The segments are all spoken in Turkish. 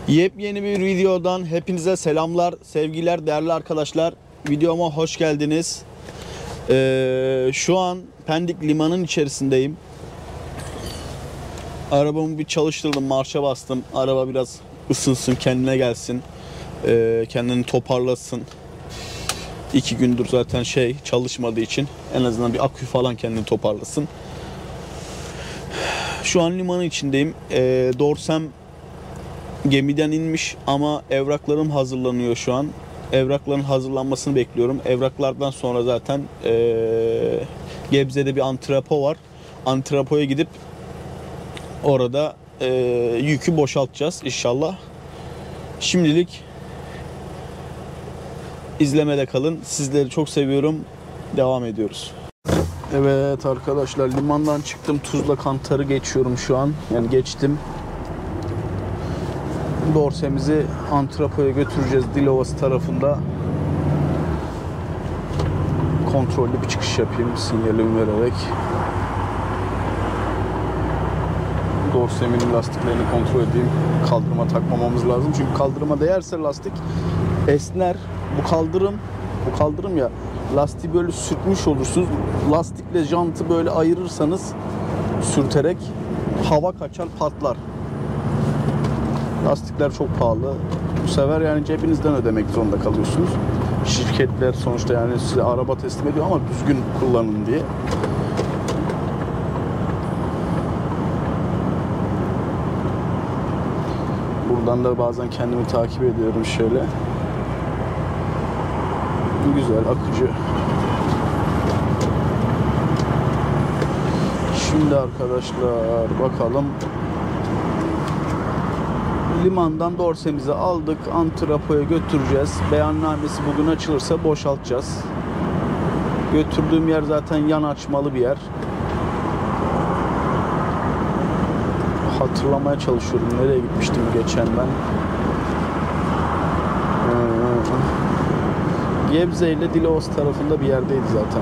Yepyeni bir videodan hepinize selamlar, sevgiler değerli arkadaşlar. Videoma hoş geldiniz. Şu an Pendik limanın içerisindeyim. Arabamı bir çalıştırdım, marşa bastım. Araba biraz ısınsın, kendine gelsin. Kendini toparlasın. 2 gündür zaten çalışmadığı için en azından bir akü falan kendini toparlasın. Şu an limanın içindeyim. Dorsem gemiden inmiş ama evraklarım hazırlanıyor şu an. Evrakların hazırlanmasını bekliyorum. Evraklardan sonra zaten Gebze'de bir antrepo var. Antrepoya gidip orada yükü boşaltacağız inşallah. Şimdilik izlemede kalın. Sizleri çok seviyorum. Devam ediyoruz. Evet arkadaşlar, limandan çıktım. Tuzla Kantar'ı geçiyorum şu an. Yani geçtim. Dorsemizi antrepoya götüreceğiz Dilovası tarafında. Kontrollü bir çıkış yapayım sinyalimi vererek. Dorsemin lastiklerini kontrol edeyim. Kaldırıma takmamamız lazım. Çünkü kaldırıma değerse lastik esner. Bu kaldırım ya, lastiği böyle sürtmüş olursunuz. Lastikle jantı böyle ayırırsanız sürterek hava kaçar, patlar. Lastikler çok pahalı. Bu sefer yani cebinizden ödemek zorunda kalıyorsunuz. Şirketler sonuçta yani size araba teslim ediyor ama düzgün kullanın diye. Buradan da bazen kendimi takip ediyorum şöyle. Güzel, akıcı. Şimdi arkadaşlar bakalım. Limandan dorsemizi aldık. Antrepoya götüreceğiz. Beyannamesi bugün açılırsa boşaltacağız. Götürdüğüm yer zaten yan açmalı bir yer. Hatırlamaya çalışıyorum. Nereye gitmiştim geçen ben? Gebze ile Dilovası tarafında bir yerdeydi zaten.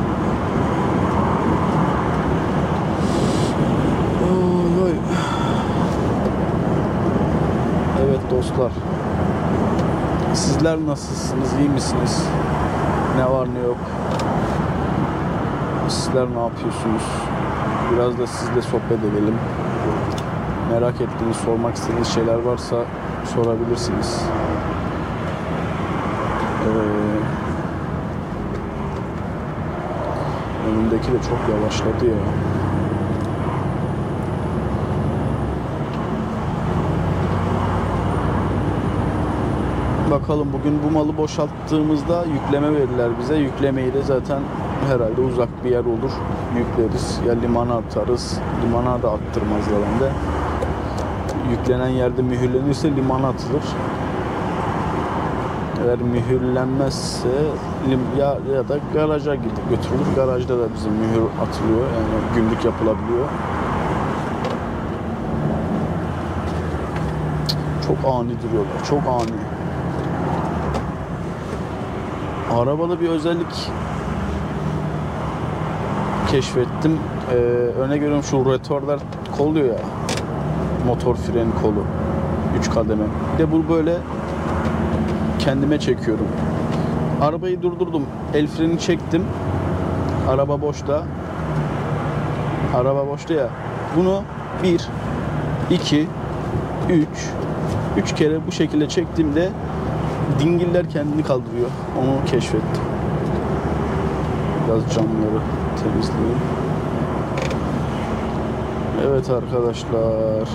Evet dostlar. Sizler nasılsınız? İyi misiniz? Ne var ne yok? Sizler ne yapıyorsunuz? Biraz da sizle sohbet edelim. Merak ettiğiniz, sormak istediğiniz şeyler varsa sorabilirsiniz. Önümdeki de çok yavaşladı ya. Bakalım bugün bu malı boşalttığımızda yükleme verirler bize. Yüklemeyi de zaten herhalde uzak bir yer olur. Yükleriz. Ya limana atarız. Limana da attırmazlar hem de. Yüklenen yerde mühürlenirse limana atılır. Eğer mühürlenmezse ya da garaja gidip götürülür. Garajda da bizim mühür atılıyor. Yani gümrük yapılabiliyor. Çok ani duruyorlar. Çok ani. Arabada bir özellik keşfettim. Örnek veriyorum, şu retardar kol oluyor ya. Motor freni kolu. 3 kademe. Bir de bu böyle kendime çekiyorum. Arabayı durdurdum. El freni çektim. Araba boşta. Araba boşta ya. Bunu 1, 2, 3 kere bu şekilde çektiğimde dingiller kendini kaldırıyor. Onu keşfettim. Biraz camları temizleyeyim. Evet arkadaşlar.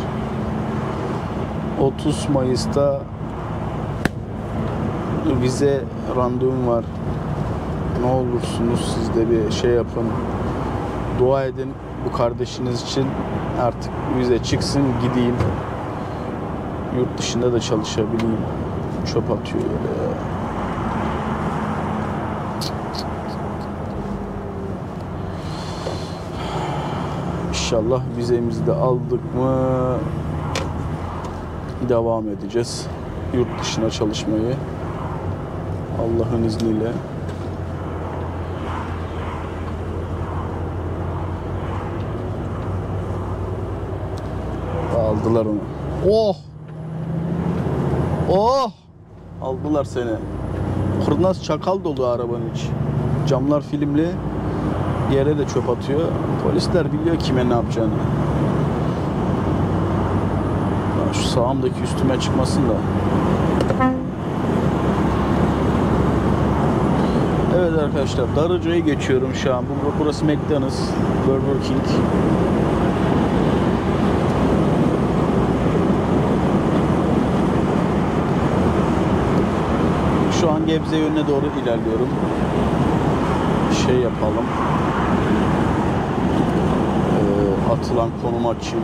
30 Mayıs'ta vize randevum var. Ne olursunuz siz de bir şey yapın. Dua edin bu kardeşiniz için, artık vize çıksın, gideyim. Yurt dışında da çalışabileyim. Çöp atıyor öyle ya. İnşallah vizemizi de aldık mı devam edeceğiz yurt dışına çalışmayı. Allah'ın izniyle. Aldılar onu. Oh! Oh! Aldılar seni. Kurnaz çakal dolu arabanın içi. Camlar filmli. Yere de çöp atıyor. Polisler biliyor kime ne yapacağını. Şu sağımdaki üstüme çıkmasın da. Evet arkadaşlar, Darıca'yı geçiyorum şu an. Burası McDonald's, Burger King. Şu an Gebze yönüne doğru ilerliyorum. Şey yapalım. Atılan konumu açayım.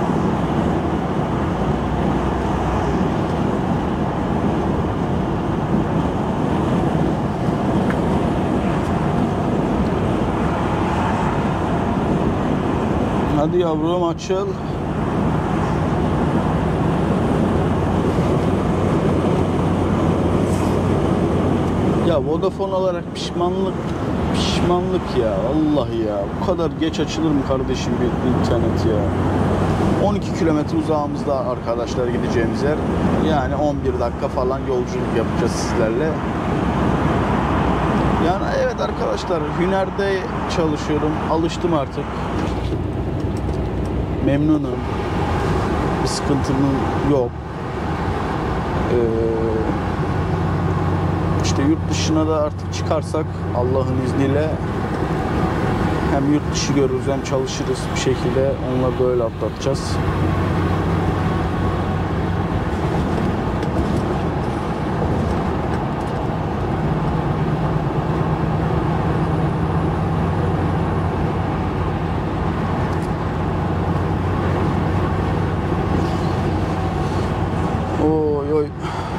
Hadi yavrum açıl. Ya Vodafone olarak pişmanlık ya. Vallahi ya. Bu kadar geç açılır mı kardeşim bir internet ya? 12 kilometre uzağımızda arkadaşlar gideceğimiz yer. Yani 11 dakika falan yolculuk yapacağız sizlerle. Yani evet arkadaşlar, Hüner'de çalışıyorum. Alıştım artık. Memnunum. Bir sıkıntım yok. İşte yurt dışına da artık çıkarsak Allah'ın izniyle hem yurt dışı görürüz hem çalışırız bir şekilde, onunla böyle atlatacağız. Oy oy.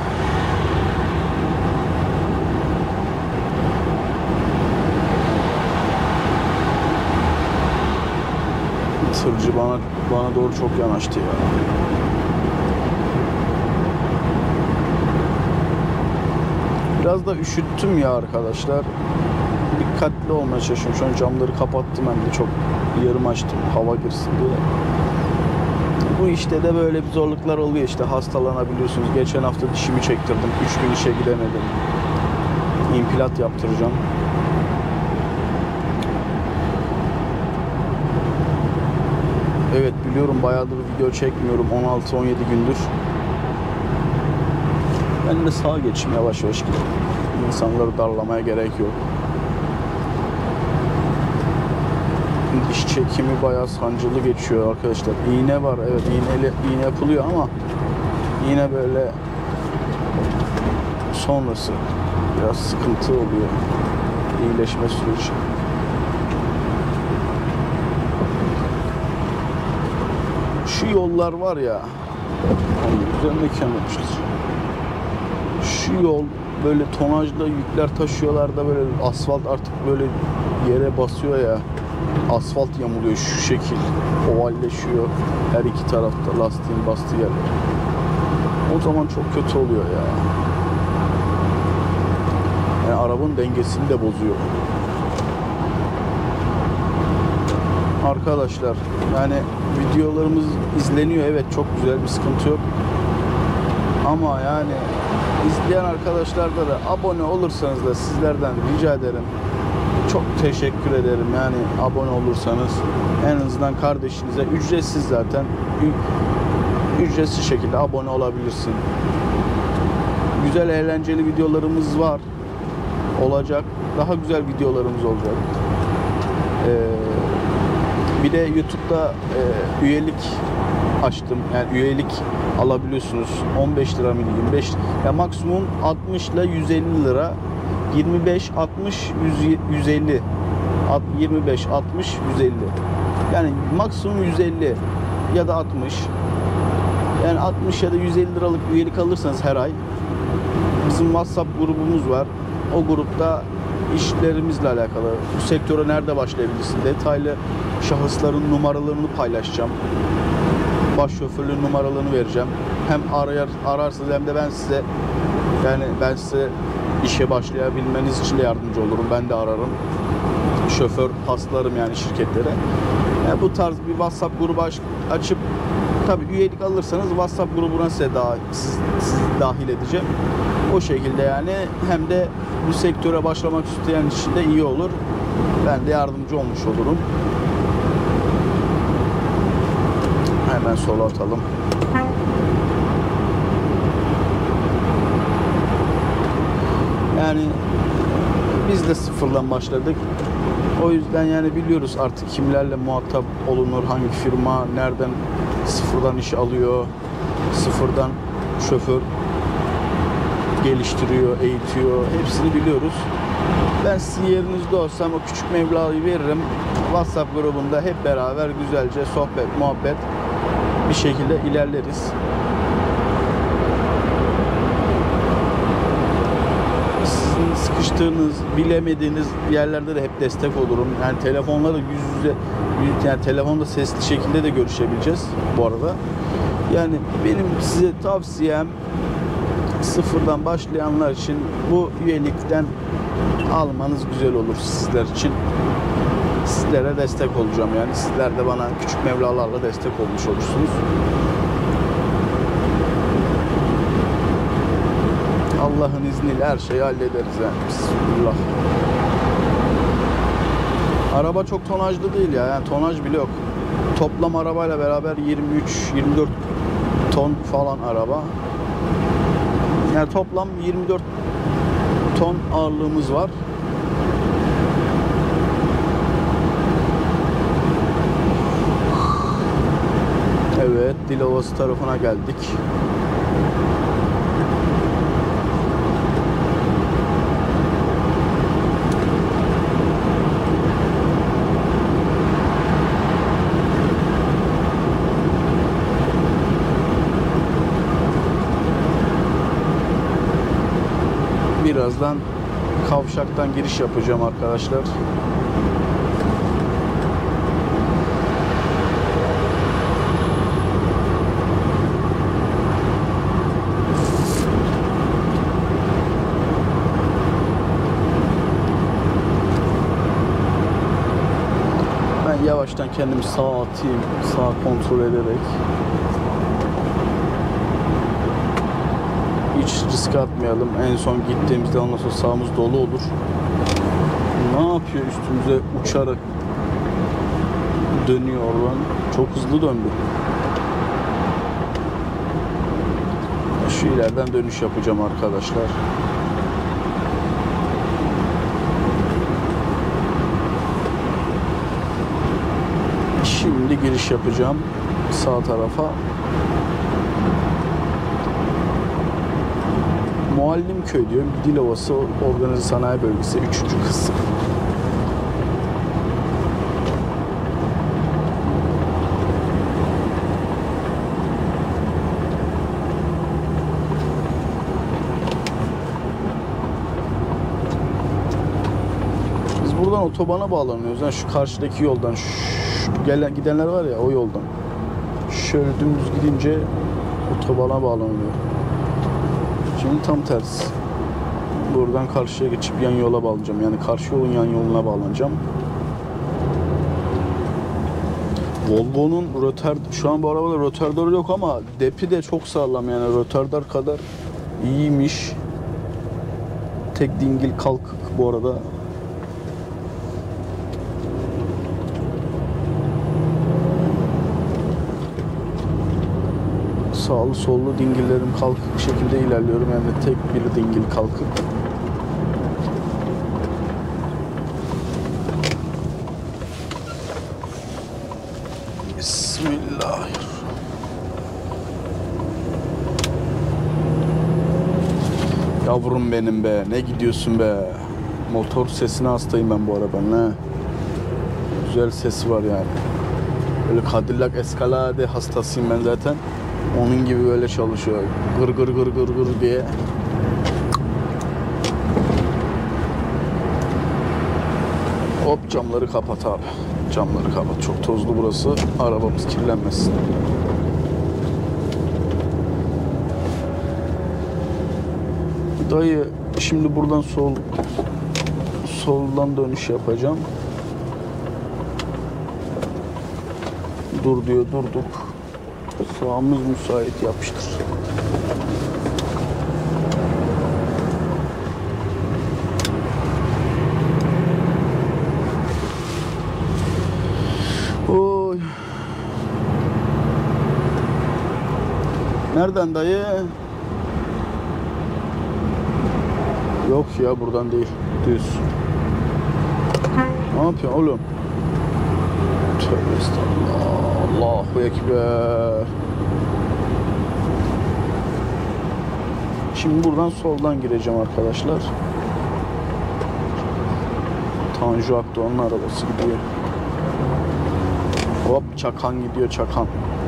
Tırcı bana doğru çok yanaştı ya. Biraz da üşüttüm ya arkadaşlar. Dikkatli olmaya çalışıyorum. Şu an camları kapattım, hem de çok yarım açtım hava girsin diye. Bu işte de böyle bir zorluklar oluyor işte, hastalanabiliyorsunuz. Geçen hafta dişimi çektirdim. 3 gün işe gidemedim. İmplant yaptıracağım. Evet biliyorum, bayağıdır video çekmiyorum. 16-17 gündür. Ben de sağa geçeyim, yavaş yavaş gidelim. İnsanları darlamaya gerek yok. Diş çekimi bayağı sancılı geçiyor arkadaşlar. İğne var, evet, iğne yapılıyor ama yine böyle sonrası biraz sıkıntı oluyor. İyileşme süreci. Şu yollar var ya, üzerine yapmışız. Şu yol böyle tonajla yükler taşıyorlar da böyle asfalt artık böyle yere basıyor ya. Asfalt yamuluyor şu şekil. Ovalleşiyor her iki tarafta lastiğin bastığı yerler. O zaman çok kötü oluyor ya. Yani arabanın dengesini de bozuyor. Arkadaşlar yani videolarımız izleniyor, evet, çok güzel, bir sıkıntı yok. Ama yani izleyen arkadaşlarda da abone olursanız da sizlerden rica ederim. Çok teşekkür ederim. Yani abone olursanız en azından kardeşinize, ücretsiz zaten, ücretsiz şekilde abone olabilirsin. Güzel eğlenceli videolarımız var. Olacak. Daha güzel videolarımız olacak. Bir de YouTube'da üyelik açtım. Yani üyelik alabiliyorsunuz. 15 lira mı, 25 lira. Yani maksimum 60 ile 150 lira. 25, 60, 150. 25, 60, 150. Yani maksimum 150 ya da 60. Yani 60 ya da 150 liralık üyelik alırsanız her ay, bizim WhatsApp grubumuz var. O grupta işlerimizle alakalı, bu sektöre nerede başlayabilirsin, detaylı şahısların numaralarını paylaşacağım. Baş şoförlüğün numaralarını vereceğim. Hem ararsınız hem de ben size işe başlayabilmeniz için de yardımcı olurum. Ben de ararım. Şoför paslarım yani şirketlere. Yani bu tarz bir WhatsApp grubu açıp Tabii üyelik alırsanız WhatsApp grubuna sizi dahil edeceğim. O şekilde yani, hem de bu sektöre başlamak isteyen için de iyi olur. Ben de yardımcı olmuş olurum. Hemen sola atalım. Yani biz de sıfırdan başladık. O yüzden yani biliyoruz artık kimlerle muhatap olunur, hangi firma nereden sıfırdan iş alıyor, sıfırdan şoför geliştiriyor, eğitiyor. Hepsini biliyoruz. Ben sizin yerinizde olsam o küçük meblağı veririm. WhatsApp grubunda hep beraber güzelce sohbet, muhabbet bir şekilde ilerleriz. Sizin sıkıştığınız, bilemediğiniz yerlerde de hep destek olurum. Yani telefonla da yüz yüze, yani telefonda sesli şekilde de görüşebileceğiz bu arada. Yani benim size tavsiyem, sıfırdan başlayanlar için bu üyelikten almanız güzel olur sizler için. Sizlere destek olacağım yani. Sizler de bana küçük meblalarla destek olmuş olursunuz. Allah'ın izniyle her şeyi hallederiz yani. Bismillah. Araba çok tonajlı değil ya. Yani tonaj bile yok. Toplam arabayla beraber 23-24 ton falan araba. Yani toplam 24 ton ağırlığımız var. Evet, Dilovası tarafına geldik. Birazdan kavşaktan giriş yapacağım arkadaşlar. Ben yavaştan kendimi sağa atayım, sağa kontrol ederek. Hiç risk atmayalım. En son gittiğimizde ondan sonra sağımız dolu olur. Ne yapıyor, üstümüze uçarak dönüyor oradan. Çok hızlı döndü. Şu ileriden dönüş yapacağım arkadaşlar. Şimdi giriş yapacağım sağ tarafa. Muallimköy diyor. Dilovası Organize Sanayi Bölgesi 3. kısım. Biz buradan otobana bağlanıyoruz. Yani şu karşıdaki yoldan, gelen gidenler var ya, o yoldan. Şöyle dümdüz gidince otobana bağlanıyor. Şimdi tam tersi. Buradan karşıya geçip yan yola bağlanacağım. Yani karşı yolun yan yoluna bağlanacağım. Volvo'nun şu an bu arabada rotardör yok ama depi de çok sağlam yani, rotardör kadar iyiymiş. Tek dingil kalkık bu arada. Sağlı sollu dingillerim kalkık şekilde ilerliyorum. Yani tek bir dingil kalkık. Bismillahirrahmanirrahim. Yavrum benim be. Ne gidiyorsun be. Motor sesine hastayım ben bu arabanın ha. Güzel sesi var yani. Böyle Cadillac Escalade hastasıyım ben zaten. Onun gibi böyle çalışıyor. Gır gır gır gır gır diye. Hop, camları kapat abi. Camları kapat. Çok tozlu burası. Arabamız kirlenmesin. Dayı şimdi buradan soldan dönüş yapacağım. Dur diyor, durduk. Sağımız müsait, yapıştır. Oy. Nereden dayı? Yok ya, buradan değil. Düz. Ne yapıyorsun oğlum? Tövbe estağfurullah. Allahu Ekber. Şimdi buradan soldan gireceğim arkadaşlar. Tanju Akdoğan'ın arabası gidiyor. Hop, çakan gidiyor, çakan.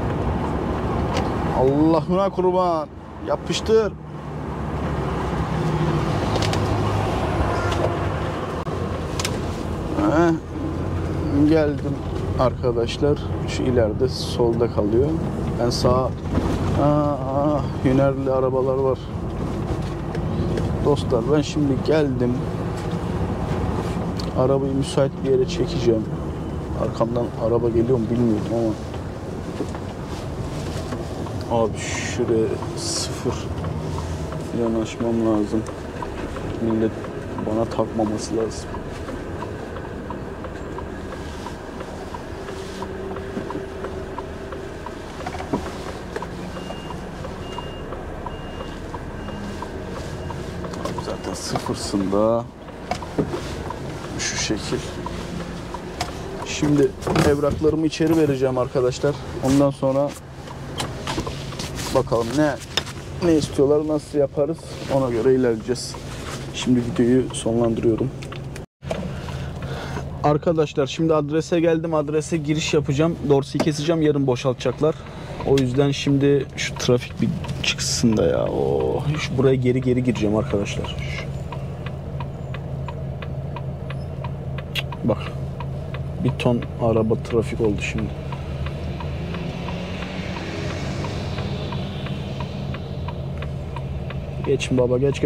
Allah'ına kurban. Yapıştır. Geldim arkadaşlar. Şu ileride solda kalıyor. Ben sağa hünerli arabalar var. Dostlar, ben şimdi geldim. Arabayı müsait bir yere çekeceğim. Arkamdan araba geliyor mu bilmiyorum ama abi şuraya sıfır yanaşmam lazım. Millet bana takmaması lazım. Zaten sıfırsında şu şekil. Şimdi evraklarımı içeri vereceğim arkadaşlar. Ondan sonra bakalım ne istiyorlar, nasıl yaparız, ona göre ilerleyeceğiz. Şimdi videoyu sonlandırıyorum. Arkadaşlar şimdi adrese geldim. Adrese giriş yapacağım. Dorsi'yi keseceğim. Yarın boşaltacaklar. O yüzden şimdi şu trafik bir çıksın da ya. Buraya geri gireceğim arkadaşlar. Bak. Bir ton araba, trafik oldu şimdi. Geçin baba, geç.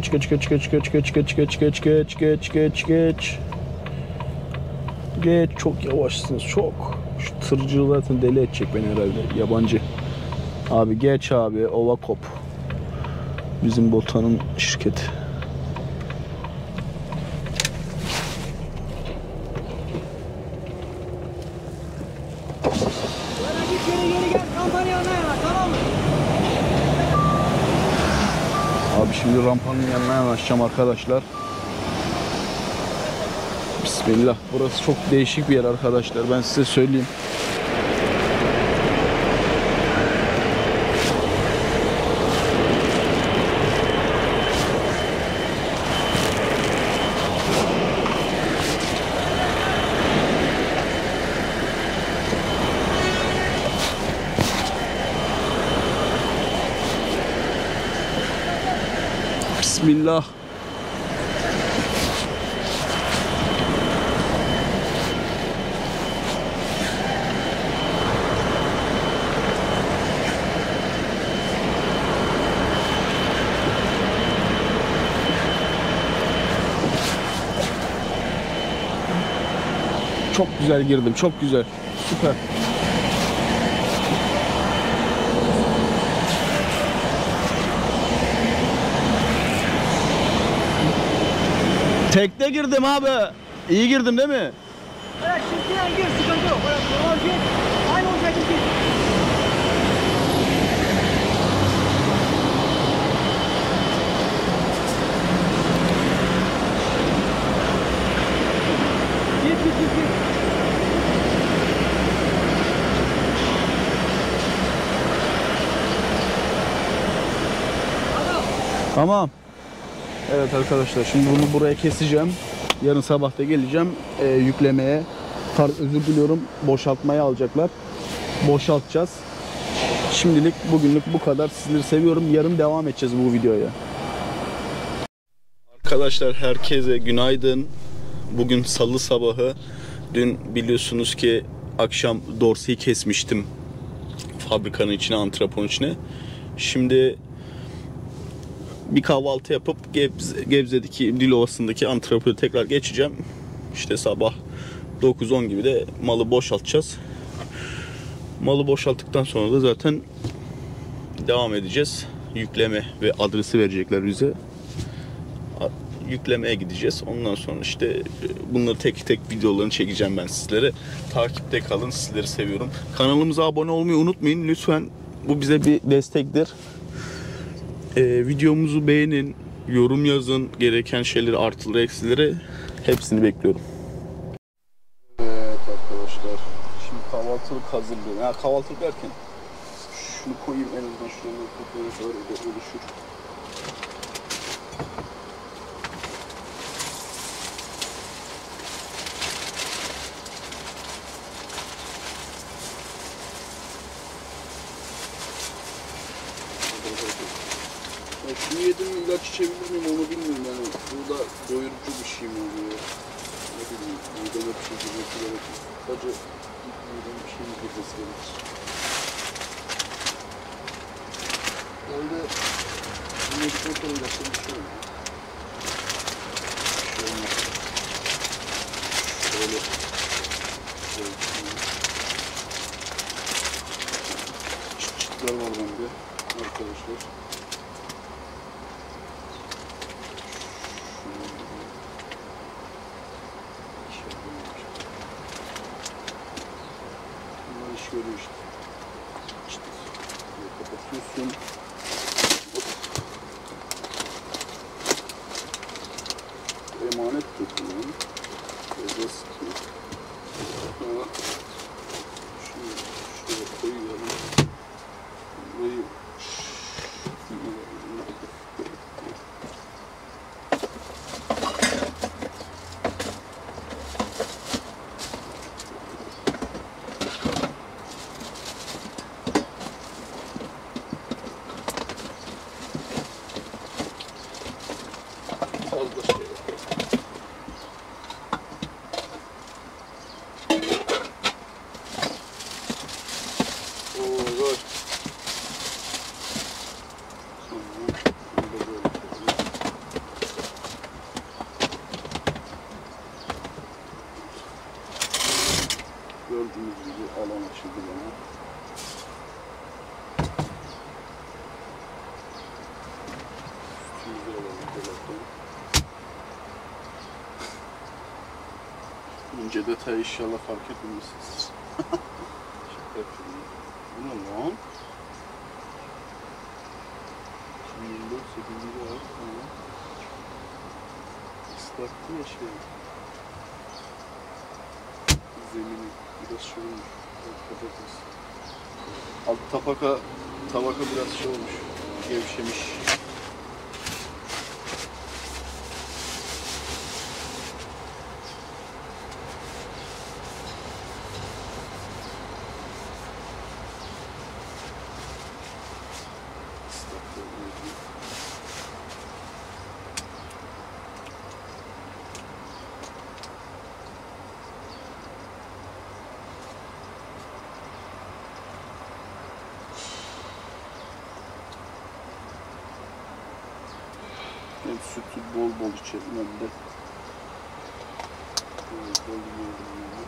Geç, çok yavaşsınız, çok. Şu tırcı zaten deli edecek beni herhalde, yabancı. Abi geç abi, Ovakop. Bizim Botan'ın şirketi. Abi şimdi rampanın yanına yanaşacağım arkadaşlar. Bismillah. Burası çok değişik bir yer arkadaşlar. Ben size söyleyeyim. Bismillah. Çok güzel girdim. Çok güzel. Süper. Tekte girdim abi. İyi girdim değil mi? Evet, şimdiden gir, sıkıntı yok. Aynı o şekilde gir. Gir. Tamam. Evet arkadaşlar, şimdi bunu buraya keseceğim. Yarın sabah da geleceğim yüklemeye. Özür diliyorum, boşaltmaya alacaklar. Boşaltacağız. Şimdilik bugünlük bu kadar. Sizleri seviyorum. Yarın devam edeceğiz bu videoya. Arkadaşlar herkese günaydın. Bugün salı sabahı. Dün biliyorsunuz ki akşam dorseyi kesmiştim. Fabrikanın içine, antreponun içine. Şimdi bir kahvaltı yapıp Gebze'deki Dilovası'ndaki antrepoya tekrar geçeceğim. İşte sabah 9-10 gibi de malı boşaltacağız. Malı boşalttıktan sonra da zaten devam edeceğiz. Yükleme ve adresi verecekler bize. Yüklemeye gideceğiz. Ondan sonra işte bunları tek tek videolarını çekeceğim ben sizlere. Takipte kalın. Sizleri seviyorum. Kanalımıza abone olmayı unutmayın. Lütfen, bu bize bir destektir. Videomuzu beğenin. Yorum yazın. Gereken şeyleri, artıları, eksileri hepsini bekliyorum. Evet arkadaşlar. Şimdi kahvaltılık hazırlıyorum. Ya kahvaltılık derken şunu koyayım en azından, şuraya öyle oluşur. Ya şunu yedim mi ilaç içebilir miyim onu bilmiyorum yani. Bu da doyurucu bir şey mi oluyor? Ne bileyim, mideme bir şey girmesi gerekir. Sadece mideme bir şey mi girmesi gerekir? Herhalde bunu yedikten sonra ilaçları bir şey oluyor. Bir şey olmaz. Şöyle. Çıtlar var bende arkadaşlar. Bunlar iş görüyor işte. Kapatıyorsun. Emanet tutuyor. Böyle sıkıyor. Sonra şuraya koyuyorum. Burayı fazla şey yok. Olur. Gördüğünüz gibi alan açıldı bana. Üstümüzde alalım dolaptan. İnce detay inşallah fark etmemişsiniz. Şaka yapıyorum. Bu ne lan? 2024 8. ay. Tamam. Islattı ya şey. Zemini biraz şey olmuş. Patates. Alt tabaka biraz şey olmuş. Gevşemiş. Hem sütü bol bol içelim hem de bol yiyelim.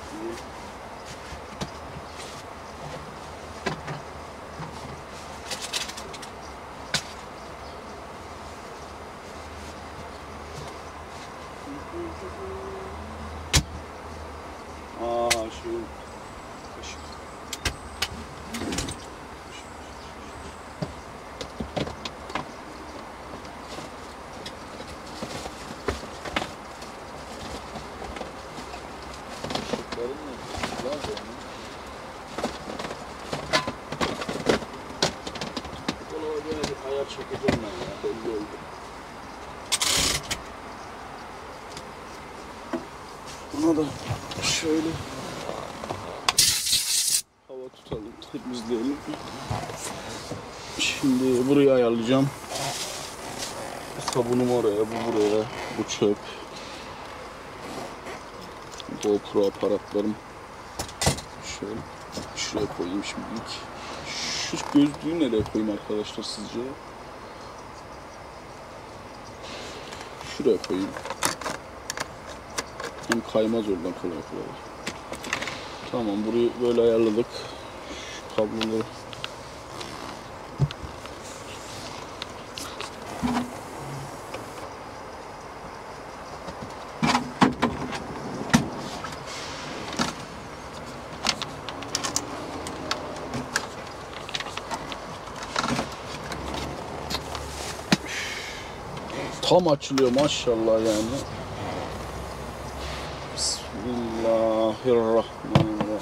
Şu kaşık. Ayar çekeceğim ben ya, belli oldu. Buna da şöyle hava tutalım, temizleyelim. Şimdi burayı ayarlayacağım. Sabunum oraya, bu buraya, bu çöp. GoPro aparatlarım. Şöyle şuraya koyayım şimdilik. Şu gözlüğü nereye koyayım arkadaşlar sizce? Şuraya koyayım. Hem kaymaz oradan kolay kolay. Tamam, burayı böyle ayarladık. kabloları. Tam açılıyor maşallah yani. Bismillahirrahmanirrahim.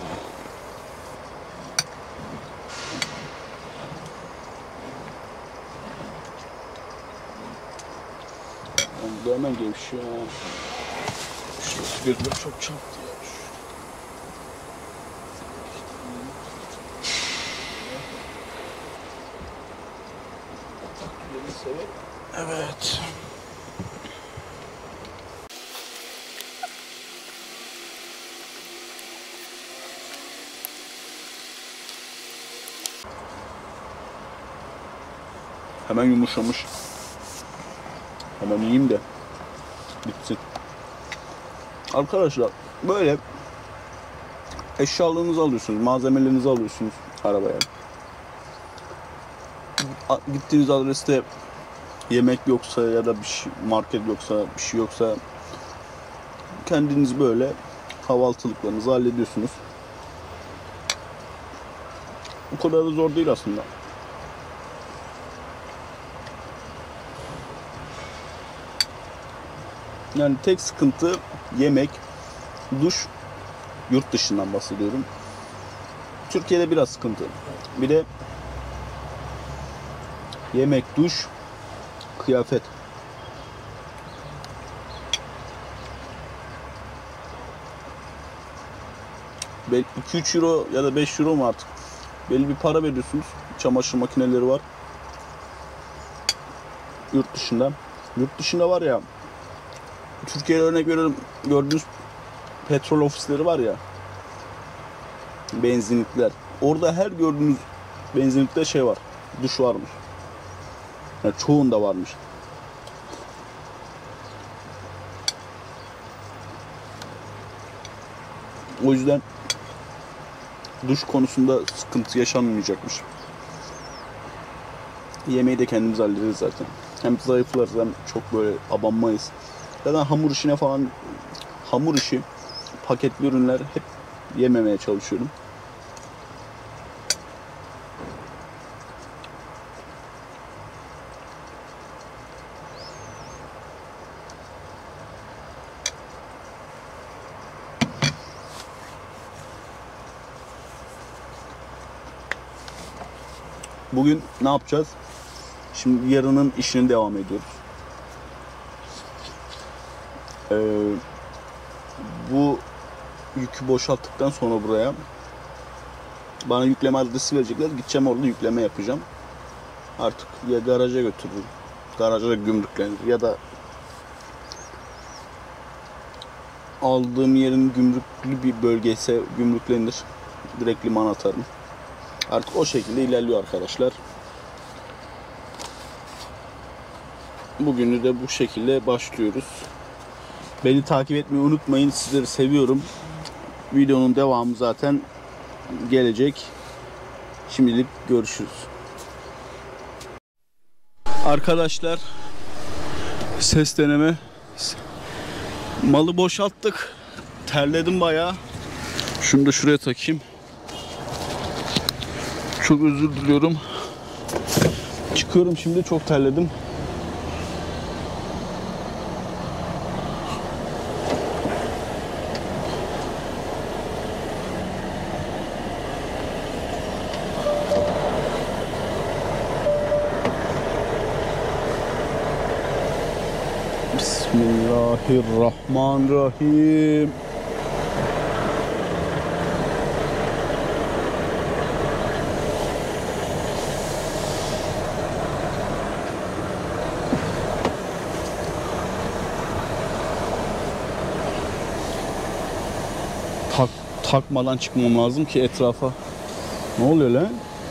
Bu da hemen gevşiyor. Şurası gözüme çok çarptı ya. Evet. Hemen yumuşamış. Hemen yiyeyim de bitsin. Arkadaşlar böyle eşyalarınızı alıyorsunuz, malzemelerinizi alıyorsunuz arabaya. Gittiğiniz adreste yemek yoksa ya da bir şey, market yoksa, bir şey yoksa kendiniz böyle kahvaltılıklarınızı hallediyorsunuz. Bu kadar da zor değil aslında. Yani tek sıkıntı yemek, duş, yurt dışından bahsediyorum. Türkiye'de biraz sıkıntı. Bir de yemek, duş, kıyafet. 2-3 euro ya da 5 euro mu artık? Belli bir para veriyorsunuz. Çamaşır makineleri var. Yurt dışında. Yurt dışında var ya, Türkiye'de örnek veriyorum, gördüğünüz petrol ofisleri var ya, benzinlikler. Orada her gördüğünüz benzinlikte şey var, duş varmış. Yani çoğunda varmış. O yüzden duş konusunda sıkıntı yaşanmayacakmış. Yemeği de kendimiz hallederiz zaten. Hem zayıflarız hem çok böyle abanmayız. Zaten hamur işine falan, hamur işi, paketli ürünler hep yememeye çalışıyorum. Bugün ne yapacağız? Şimdi yarının işine devam ediyoruz. Bu yükü boşalttıktan sonra buraya bana yükleme adresi verecekler. Gideceğim, orada yükleme yapacağım. Artık ya garaja götürürüm, garaja gümrüklenir ya da aldığım yerin gümrüklü bir bölgeyse gümrüklenir. Direkt limana atarım. Artık o şekilde ilerliyor arkadaşlar. Bugünü de bu şekilde başlıyoruz. Beni takip etmeyi unutmayın. Sizleri seviyorum. Videonun devamı zaten gelecek. Şimdilik görüşürüz. Arkadaşlar, ses deneme. Malı boşalttık. Terledim bayağı. Şunu da şuraya takayım. Çok özür diliyorum. Çıkıyorum şimdi, çok terledim. Bismillahirrahmanirrahim. Takmadan çıkmam lazım ki etrafa. Ne oluyor lan?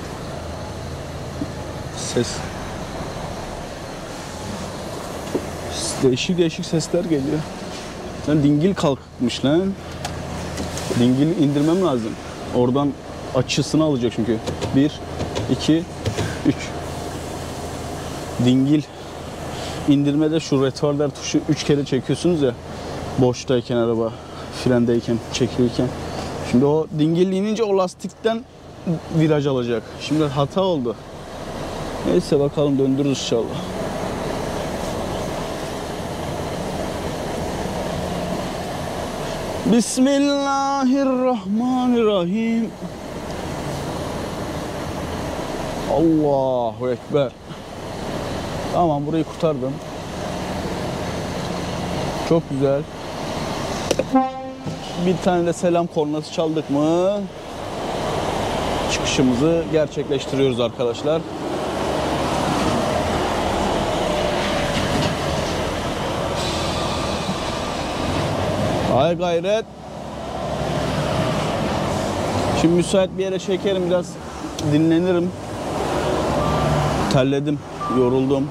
Ses. Değişik değişik sesler geliyor. Lan dingil kalkmış lan. Dingili indirmem lazım. Oradan Açısını alacak çünkü. 1, 2, 3. Dingil. İndirmede şu retarder tuşu 3 kere çekiyorsunuz ya. Boştayken araba, frendeyken, çekilirken. Şimdi o dingil inince o lastikten viraj alacak. Şimdi hata oldu. Neyse bakalım, döndürürüz inşallah. Bismillahirrahmanirrahim. Allahu Ekber. Tamam, burayı kurtardım. Çok güzel. Bir tane de selam kornası çaldık mı çıkışımızı gerçekleştiriyoruz arkadaşlar. Hay gayret. Şimdi müsait bir yere çekerim, biraz dinlenirim. Terledim, yoruldum.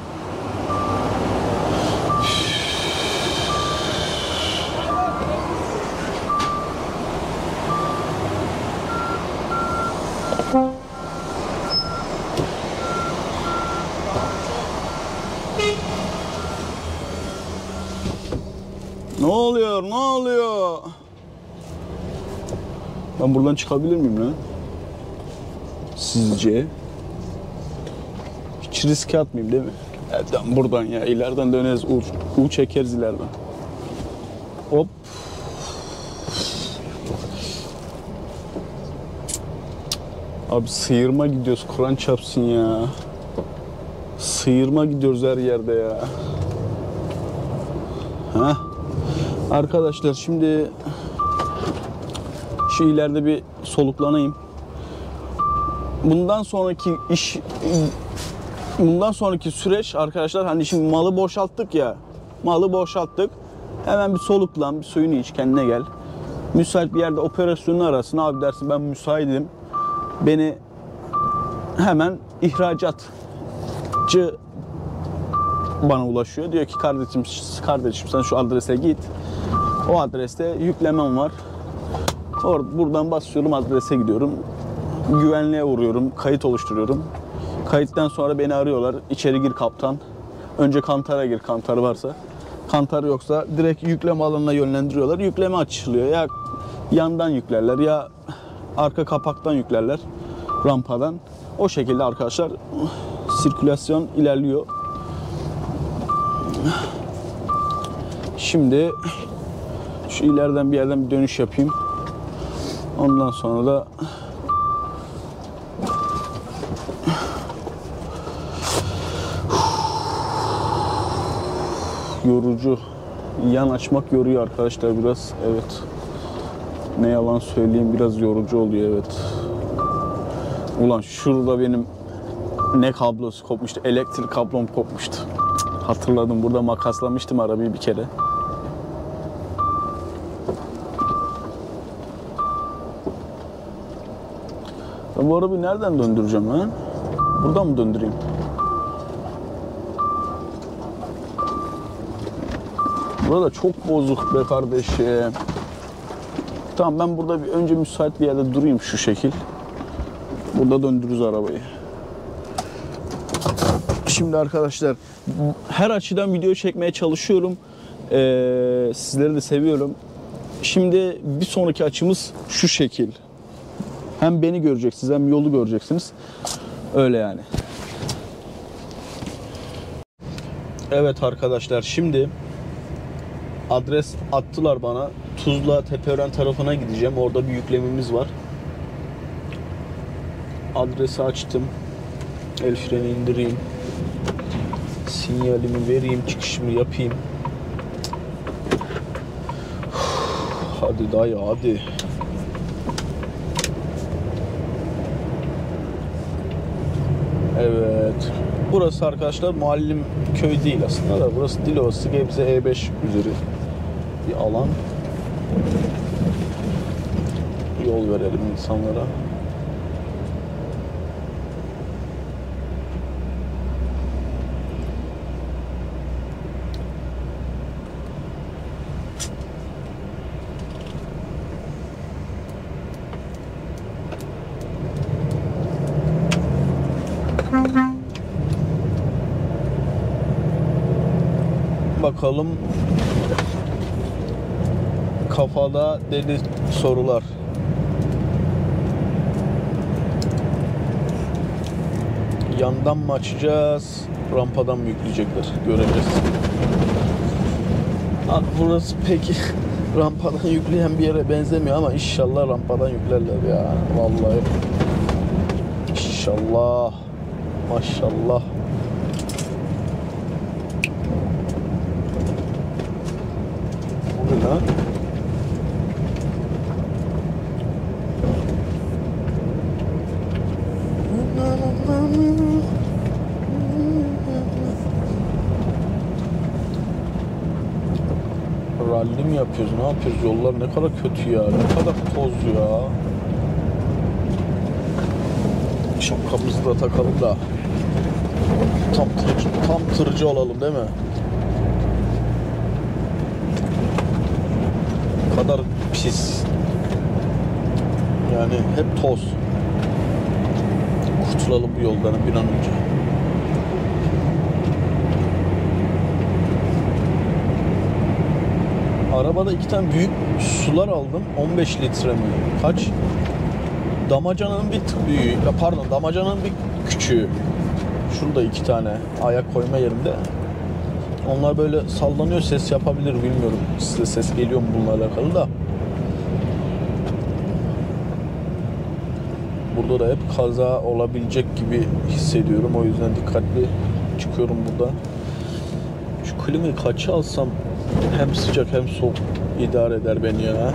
Ne oluyor? Ne oluyor? Ben buradan çıkabilir miyim lan? Sizce? Hiç riske atmayayım değil mi? Nereden buradan ya? İleriden döneriz. U çekeriz ileriden. Hop. Abi sıyırma gidiyoruz. Kur'an çarpsın ya. Sıyırma gidiyoruz her yerde ya. Heh. Arkadaşlar şimdi şu ileride bir soluklanayım. Bundan sonraki süreç arkadaşlar, hani şimdi malı boşalttık ya. Malı boşalttık. Hemen bir soluklan, bir suyunu iç, kendine gel. Müsait bir yerde operasyonun arasın. Abi dersin ben müsaitim. Beni hemen ihracatçı bana ulaşıyor. Diyor ki kardeşim sen şu adrese git. O adreste yüklemem var. Buradan basıyorum, adrese gidiyorum. Güvenliğe uğruyorum, kayıt oluşturuyorum. Kayıttan sonra beni arıyorlar. İçeri gir kaptan. Önce kantara gir, kantarı varsa. Kantar yoksa direkt yükleme alanına yönlendiriyorlar. Yükleme açılıyor. Ya yandan yüklerler ya arka kapaktan yüklerler, rampadan. O şekilde arkadaşlar sirkülasyon ilerliyor. Şimdi şu ileriden bir yerden bir dönüş yapayım. Ondan sonra da yorucu. Yan açmak yoruyor arkadaşlar biraz. Evet. Ne yalan söyleyeyim, biraz yorucu oluyor, evet. Ulan şurada benim ne kablosu kopmuştu? Elektrik kablom kopmuştu. Hatırladım. Burada makaslamıştım arabayı bir kere. Ben bu arabayı nereden döndüreceğim ha? Buradan mı döndüreyim? Burada çok bozuk be kardeşim. Tamam, ben burada önce müsait bir yerde durayım şu şekil. Burada döndürürüz arabayı. Şimdi arkadaşlar her açıdan video çekmeye çalışıyorum. Sizleri de seviyorum. Şimdi bir sonraki açımız şu şekil. Hem beni göreceksiniz hem yolu göreceksiniz. Öyle yani. Evet arkadaşlar, şimdi adres attılar bana. Tuzla Tepeören tarafına gideceğim. Orada bir yüklememiz var. Adresi açtım. El freni indireyim. Sinyalimi vereyim. Çıkışımı yapayım. Hadi dayı hadi. Evet. Burası arkadaşlar Muallim köy değil aslında da. Burası Dilovası, Gebze E5 üzeri bir alan. Yol verelim insanlara. bakalım. Kafada deli sorular. Yandan mı açacağız? Rampadan mı yükleyecekler? Göreceğiz. Abi burası peki rampadan yükleyen bir yere benzemiyor ama inşallah rampadan yüklerler ya. Vallahi. İnşallah. Maşallah. Bu ne lan? Ralli mi yapıyoruz? Ne yapıyoruz? Yollar ne kadar kötü ya. Ne kadar toz ya. Şapkamızı da takalım da tam tırcı olalım değil mi? Ne kadar pis. Yani hep toz. Kurtulalım bu yoldan bir an önce. Arabada 2 tane büyük sular aldım. 15 litre mi? Kaç? Damacananın bir tık büyüğü. Ya pardon, damacananın bir küçüğü. Şurada 2 tane ayak koyma yerimde. Onlar böyle sallanıyor, ses yapabilir, bilmiyorum. Size ses geliyor mu bununla alakalı da. Burada da hep kaza olabilecek gibi hissediyorum. O yüzden dikkatli çıkıyorum burada. Şu klimayı kaça alsam hem sıcak hem soğuk idare eder beni ya.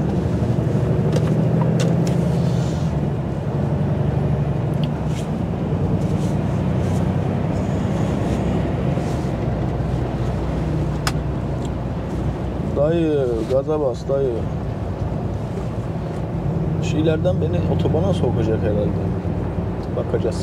Dayı gaza bas dayı. Şeylerden beni otobana sokacak herhalde. Bakacağız.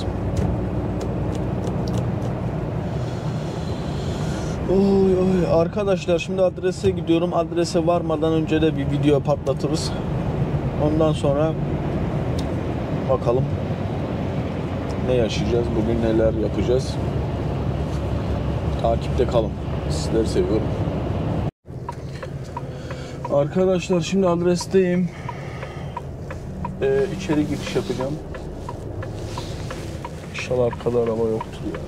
Oy oy arkadaşlar, şimdi adrese gidiyorum. Adrese varmadan önce de bir video patlatırız. Ondan sonra bakalım ne yaşayacağız, bugün neler yapacağız. Takipte kalın. Sizleri seviyorum. Arkadaşlar şimdi adresteyim. İçeri giriş yapacağım. İnşallah arkada araba yoktur ya.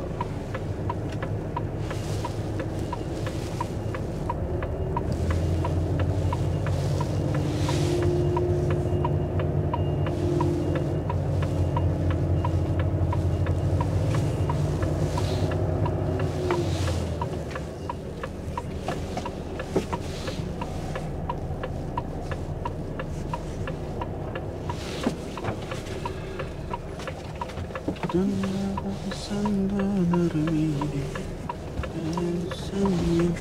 Sen döner miydi? Sen miydi?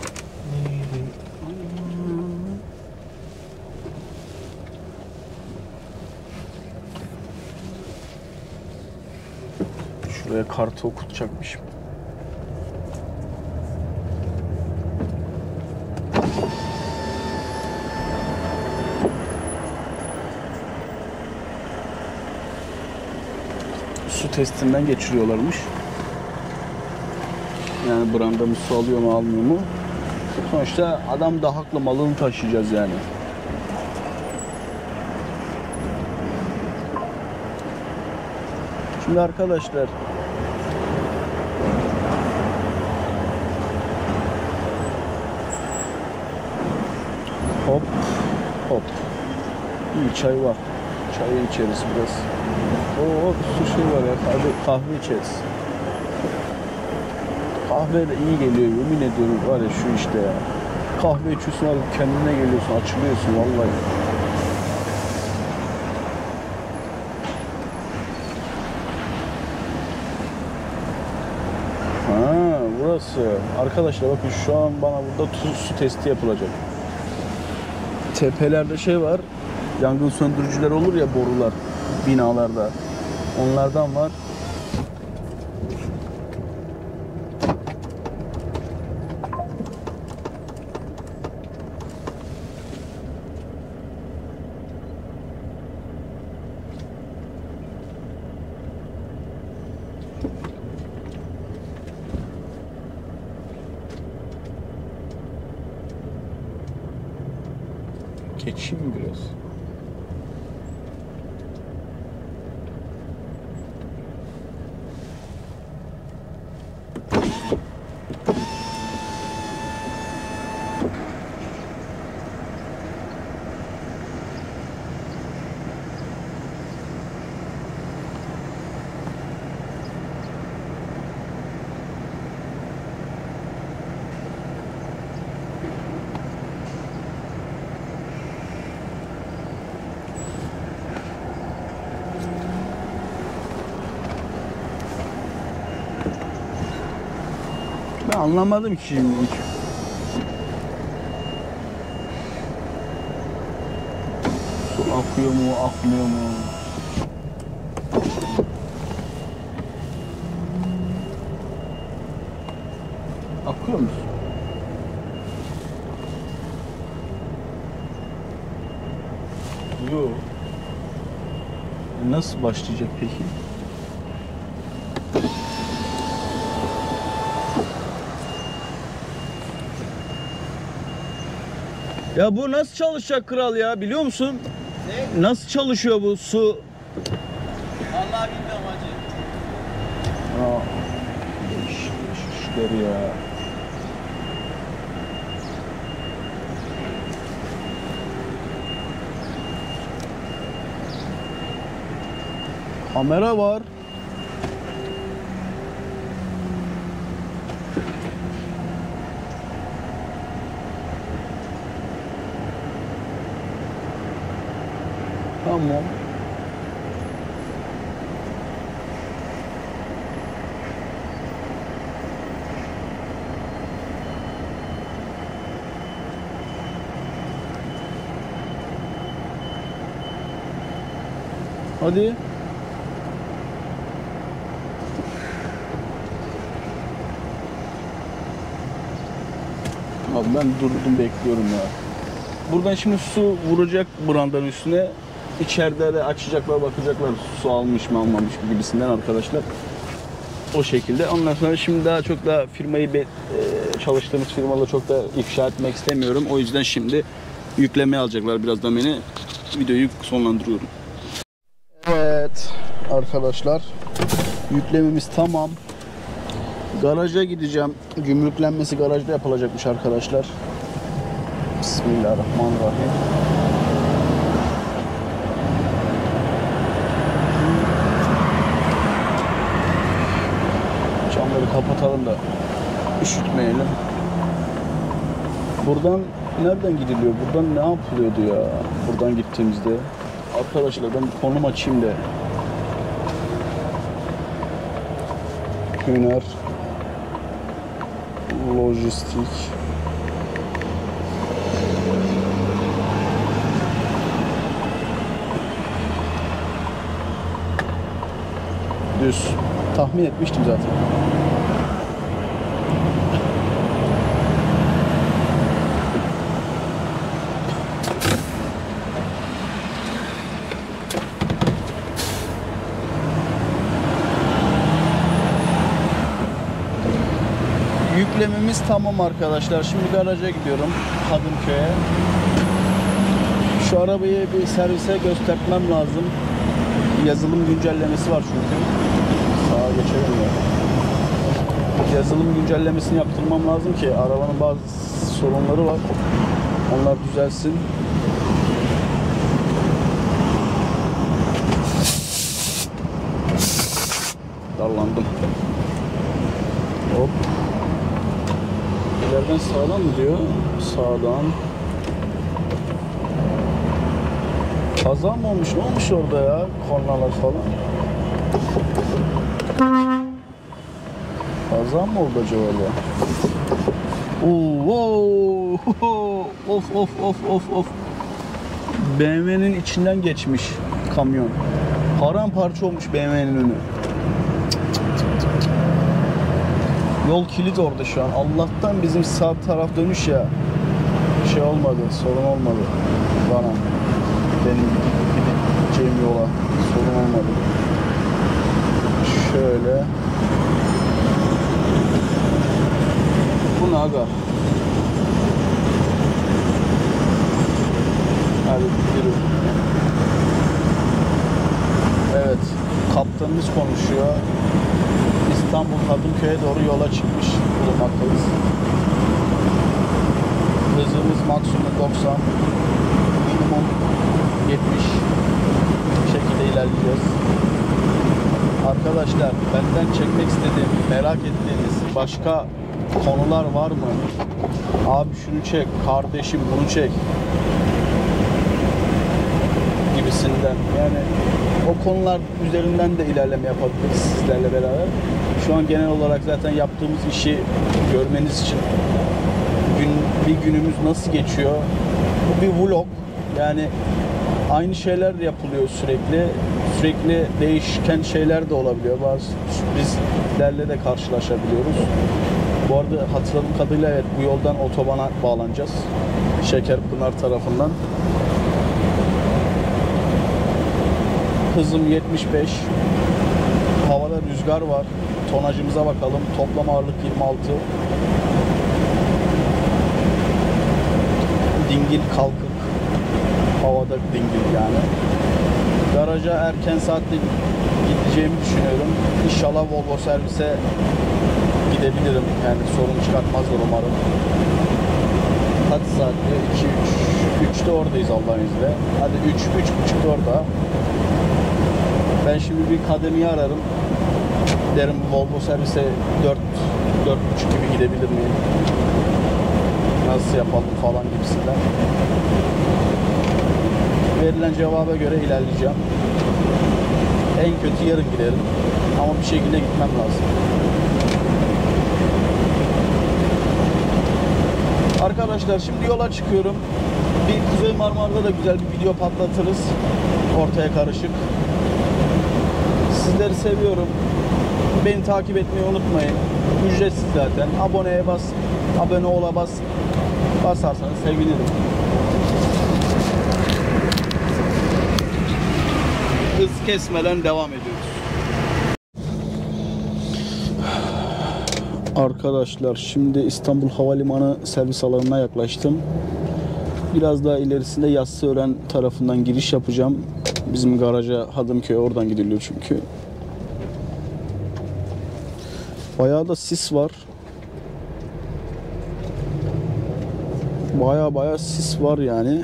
Şuraya kartı okutacakmışım. Su testinden geçiriyorlarmış. Yani brandamız su alıyor mu almıyor mu? Sonuçta adam da haklı, malını taşıyacağız yani. Şimdi arkadaşlar hop hop, iyi çay var. Çayı içeriz biraz. Oo, bir sürü şey var ya. Kahve içeriz. Kahve de iyi geliyor, yemin ediyorum var ya, şu işte ya. Kahve içiyorsun abi, kendine geliyorsun, açılıyorsun vallahi. Ha, burası. Arkadaşlar bakın, şu an bana burada su testi yapılacak. Tepelerde şey var. Yangın söndürücüler olur ya, borular binalarda. Onlardan var. Geçeyim biraz. Ben anlamadım ki şimdi. Su akıyor mu, akmıyor mu? Akıyor mu? Yok. Nasıl başlayacak peki? Ya bu nasıl çalışacak kral ya, biliyor musun? Ne? Nasıl çalışıyor bu su? Vallahi bilmiyorum hacı. Aa, değişik işler ya. Kamera var. Tamam. Hadi. Abi ben durdum bekliyorum ya. Buradan şimdi su vuracak brandanın üstüne. İçeride de açacaklar, bakacaklar su almış mı almamış mı gibisinden arkadaşlar. O şekilde. Ondan sonra şimdi daha çok da firmayı çalıştığımız firmaları çok da ifşa etmek istemiyorum. O yüzden şimdi yüklemeye alacaklar birazdan beni. Videoyu sonlandırıyorum. Evet arkadaşlar. Yüklememiz tamam. Garaja gideceğim. Gümrüklenmesi garajda yapılacakmış arkadaşlar. Bismillahirrahmanirrahim. Camları kapatalım da üşütmeyelim. Buradan nereden gidiliyor? Buradan ne yapılıyordu ya? Buradan gittiğimizde. Arkadaşlar ben bir konum açayım da. Hüner Lojistik. Düz. Tahmin etmiştim zaten. Yüklememiz tamam arkadaşlar. Şimdi garaja gidiyorum. Hadımköy'e. Şu arabayı bir servise göstermem lazım. Yazılım güncellemesi var çünkü. Sağa geçelim ya. Yazılım güncellemesini yaptırmam lazım ki arabanın bazı sorunları var. Onlar düzelsin. Darlandım. Hop. İleriden sağdan mı diyor? Sağdan. Kaza mı olmuş? Ne olmuş orada ya? Kornalar falan. Kaza mı oldu acaba ya? Oo, wow. Of of of of of. BMW'nin içinden geçmiş kamyon. Paramparça olmuş BMW'nin önü. Yol kilit orada şu an. Allah'tan bizim sağ taraf dönüş ya. Şey olmadı, sorun olmadı bana. Benim gideceğim yola sorun olmadı. Şöyle. Bu ne aga? Hadi gidelim. Evet, kaptanımız konuşuyor. İstanbul Hadımköy'e doğru yola çıkmış bulunmaktayız. Hızımız maksimum 90, minimum 70 şekilde ilerleyeceğiz. Arkadaşlar, benden çekmek istediğim, merak ettiğiniz başka konular var mı? Abi şunu çek, kardeşim bunu çek gibisinden. Yani o konular üzerinden de ilerleme yapabiliriz sizlerle beraber. Şu an genel olarak zaten yaptığımız işi görmeniz için bir günümüz nasıl geçiyor? Bu bir vlog. Yani aynı şeyler yapılıyor sürekli. Sürekli değişken şeyler de olabiliyor. Bazı sürprizlerle de karşılaşabiliyoruz. Bu arada hatırladığım kadarıyla evet, bu yoldan otobana bağlanacağız. Şekerpınar tarafından. Hızım 75. Havada rüzgar var. Tonajımıza bakalım. Toplam ağırlık 26. Dingil kalkık. Havada dingil yani. Garaja erken saatte gideceğimi düşünüyorum. İnşallah Volvo servise gidebilirim. Yani sorun çıkartmazlar umarım. Kaç saatte? 2-3. 3'te oradayız Allah'ın izniyle. Hadi 3-3.30'da orada. Ben şimdi bir kademiyi ararım. Derim Volvo servise 4-4.30 gibi gidebilir miyim? Nasıl yapalım falan gibisinden. Verilen cevaba göre ilerleyeceğim. En kötü yarın giderim. Ama bir şekilde gitmem lazım. Arkadaşlar şimdi yola çıkıyorum. Bir Kuzey Marmara'da da güzel bir video patlatırız. Ortaya karışık. Sizleri seviyorum. Beni takip etmeyi unutmayın. Ücretsiz zaten. Aboneye bas. Abone ola bas. Basarsanız sevinirim. Hız kesmeden devam ediyoruz. Arkadaşlar şimdi İstanbul Havalimanı servis alanına yaklaştım. Biraz daha ilerisinde Yassıören tarafından giriş yapacağım. Bizim garaja Hadımköy'e oradan gidiliyor çünkü. Bayağı da sis var. Bayağı sis var yani.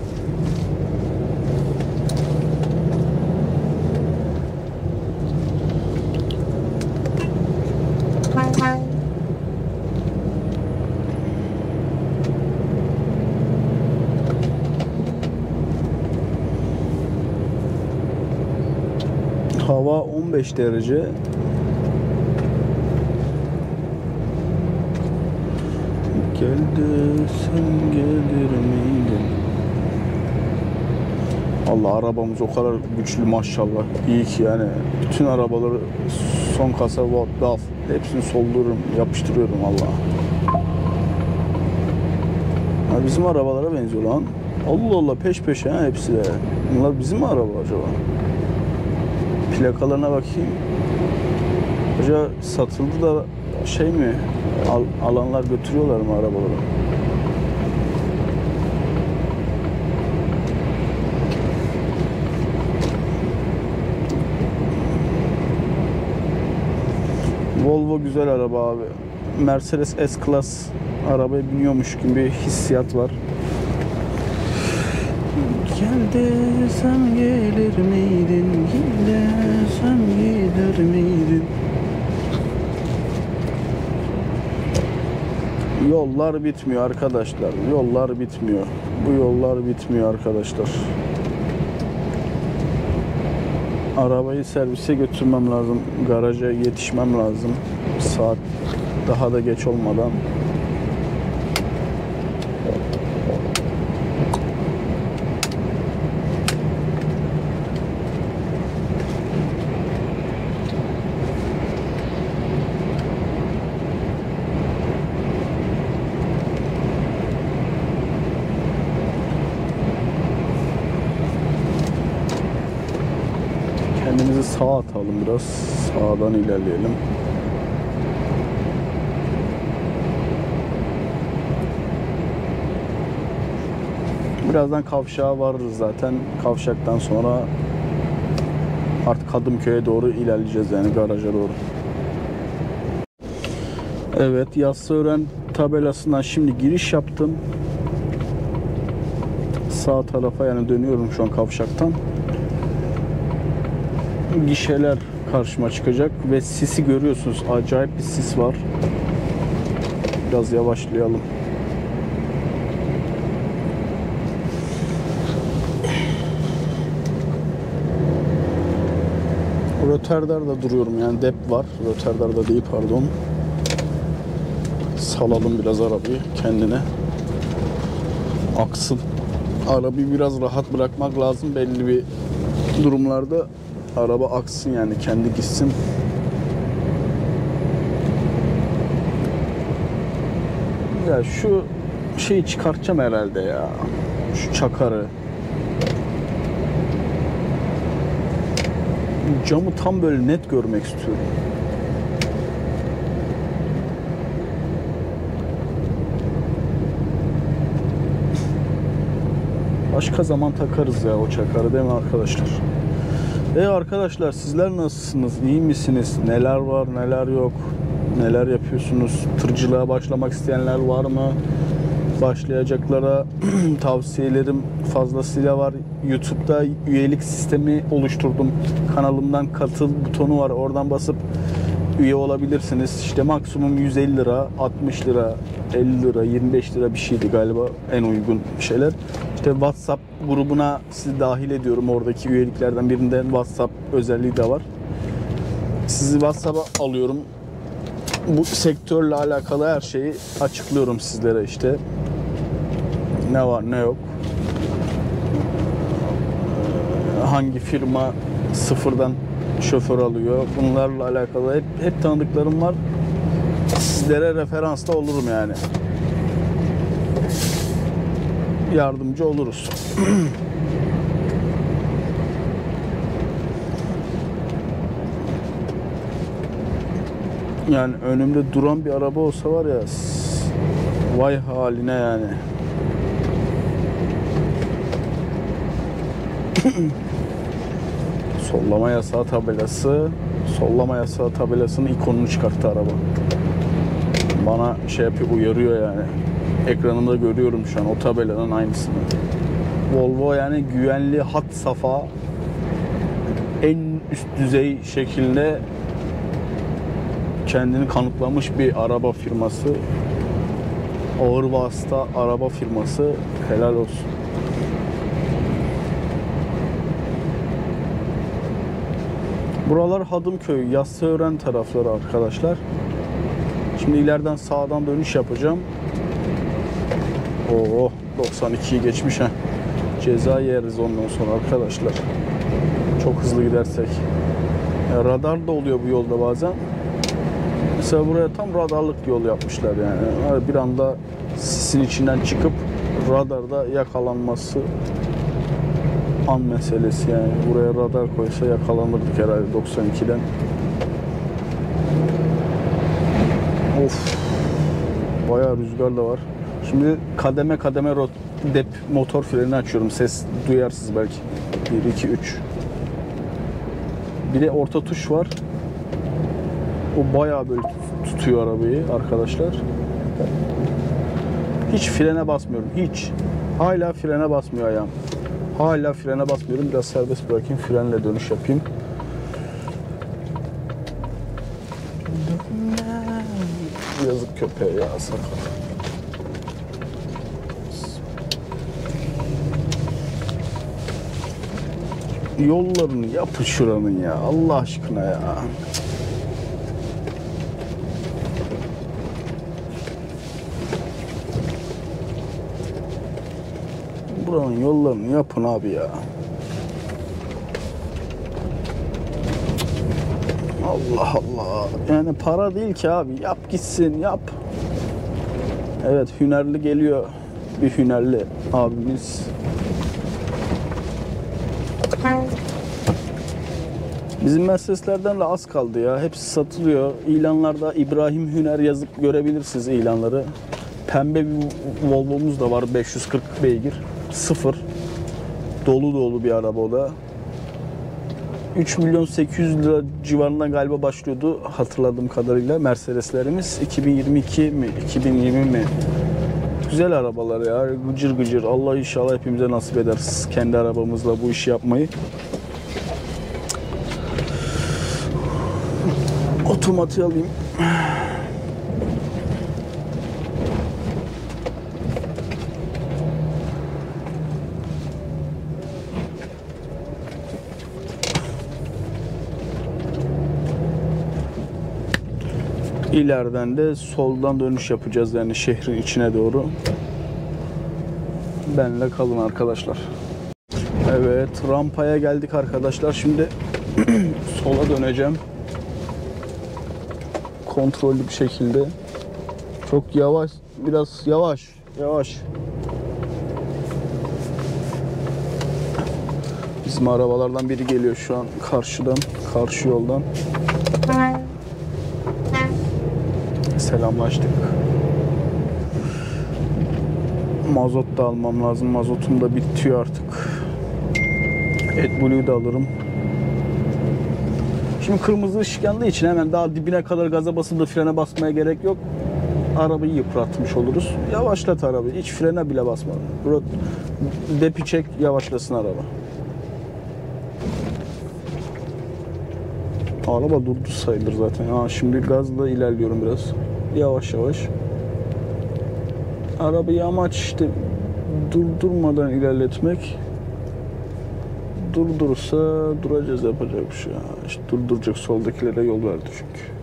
Hava 15 derece. Geldi sen gelir miydin? Allah, arabamız o kadar güçlü maşallah. İyi ki yani bütün arabaları son kasa DAF hepsini soldururum, yapıştırıyorum Allah. Ha, bizim arabalara benziyor lan. Allah Allah, peş peşe ha hepsi de. Bunlar bizim mi araba acaba? Plakalarına bakayım. Acaba satıldı da şey mi? Alanlar götürüyorlar mı arabaları? Volvo güzel araba abi. Mercedes S-Class arabaya biniyormuş gibi bir hissiyat var. Gel desem gelir miydin? Gel desem gelir miydin? Yollar bitmiyor arkadaşlar. Yollar bitmiyor. Bu yollar bitmiyor arkadaşlar. Arabayı servise götürmem lazım. Garaja yetişmem lazım. Saat daha da geç olmadan. Kendimizi sağa atalım biraz. Sağdan ilerleyelim. Birazdan kavşağa varırız zaten. Kavşaktan sonra artık Hadımköy'e doğru ilerleyeceğiz, yani garaja doğru. Evet, Yassıören tabelasından şimdi giriş yaptım. Sağ tarafa yani dönüyorum şu an kavşaktan. Gişeler karşıma çıkacak ve sisi görüyorsunuz. Acayip bir sis var. Biraz yavaşlayalım. Röterdar'da duruyorum, yani dep var. Röterdar'da değil, pardon. Salalım biraz arabayı kendine. Aksın. Arabayı biraz rahat bırakmak lazım belli bir durumlarda. Araba aksın, yani kendi gitsin. Ya şu şeyi çıkartacağım herhalde ya. Şu çakarı. Camı tam böyle net görmek istiyorum. Başka zaman takarız ya o çakarı, değil mi arkadaşlar? Arkadaşlar, sizler nasılsınız? İyi misiniz? Neler var, neler yok? Neler yapıyorsunuz? Tırcılığa başlamak isteyenler var mı? Başlayacaklara tavsiyelerim fazlasıyla var. YouTube'da üyelik sistemi oluşturdum. Kanalımdan katıl butonu var. Oradan basıp üye olabilirsiniz. İşte maksimum 150 lira, 60 lira, 50 lira, 25 lira bir şeydi galiba en uygun şeyler. İşte WhatsApp grubuna sizi dahil ediyorum. Oradaki üyeliklerden birinde WhatsApp özelliği de var. Sizi WhatsApp'a alıyorum. Bu sektörle alakalı her şeyi açıklıyorum sizlere işte. Ne var ne yok. Hangi firma sıfırdan şoför alıyor. Bunlarla alakalı hep tanıdıklarım var. Sizlere referans da olurum yani. Yardımcı oluruz. Yani önümde duran bir araba olsa var ya, vay haline yani. Sollama yasağı tabelası. Sollama yasağı tabelasının ikonunu çıkarttı araba. Bana şey yapıyor, uyarıyor yani. Ekranımda görüyorum şu an o tabelanın aynısını. Volvo yani güvenli, hat safa, en üst düzey şekilde kendini kanıtlamış bir araba firması. Ağır vasıta araba firması. Helal olsun. Buralar Hadımköy, Yassıören tarafları arkadaşlar. Şimdi ileriden sağdan dönüş yapacağım. Oo, 92'yi geçmiş ha. Ceza yeriz ondan sonra arkadaşlar. Çok hızlı gidersek. Radar da oluyor bu yolda bazen. Mesela buraya tam radarlık yol yapmışlar yani. Bir anda sisin içinden çıkıp radarda yakalanması an meselesi yani. Buraya radar koysa yakalanırdık herhalde 92'den. Of. Bayağı rüzgar da var. Şimdi kademe kademe dep motor freni açıyorum. Ses duyarsınız belki. 1, 2, 3. Bir de orta tuş var. O bayağı böyle tutuyor arabayı arkadaşlar. Hiç frene basmıyorum. Hiç. Hala frene basmıyor ayağım. Hala frene basmıyorum. Biraz serbest bırakayım. Frenle dönüş yapayım. Yazık köpeğe ya, sakın. Yollarını yapın şuranın ya. Allah aşkına ya. Buranın yollarını yapın abi ya. Allah Allah. Yani para değil ki abi. Yap gitsin, yap. Evet, hünerli geliyor. Bir hünerli abimiz. Bizim Mercedeslerden de az kaldı ya. Hepsi satılıyor. İlanlarda İbrahim Hüner yazıp görebilirsiniz ilanları. Pembe bir Volvo'muz da var, 540 beygir. Sıfır. Dolu dolu bir araba o da. 3.800.000 civarından galiba başlıyordu hatırladığım kadarıyla Mercedeslerimiz. 2022 mi 2020 mi? Güzel arabalar ya, gıcır gıcır. Allah inşallah hepimize nasip ederiz kendi arabamızla bu işi yapmayı. Otomatiği alayım. İleriden de soldan dönüş yapacağız yani şehrin içine doğru. Benle kalın arkadaşlar. Evet, rampaya geldik arkadaşlar. Şimdi sola döneceğim. Kontrollü bir şekilde. Çok yavaş, biraz yavaş. Bizim arabalardan biri geliyor şu an karşıdan, karşı yoldan. Selamlaştık. Mazot da almam lazım. Mazotum da bitiyor artık. AdBlue'yu da alırım. Şimdi kırmızı ışık yandığı için hemen daha dibine kadar gaza basıp da frene basmaya gerek yok. Arabayı yıpratmış oluruz. Yavaşlat arabayı. Hiç frene bile basma. Depi çek, yavaşlasın araba. Araba durdu sayılır zaten. Şimdi gazla ilerliyorum biraz. Yavaş yavaş. Arabayı amaç işte durdurmadan ilerletmek. Durdurursa duracağız, yapacak bir şey. İşte durduracak, soldakilere yol verdi çünkü.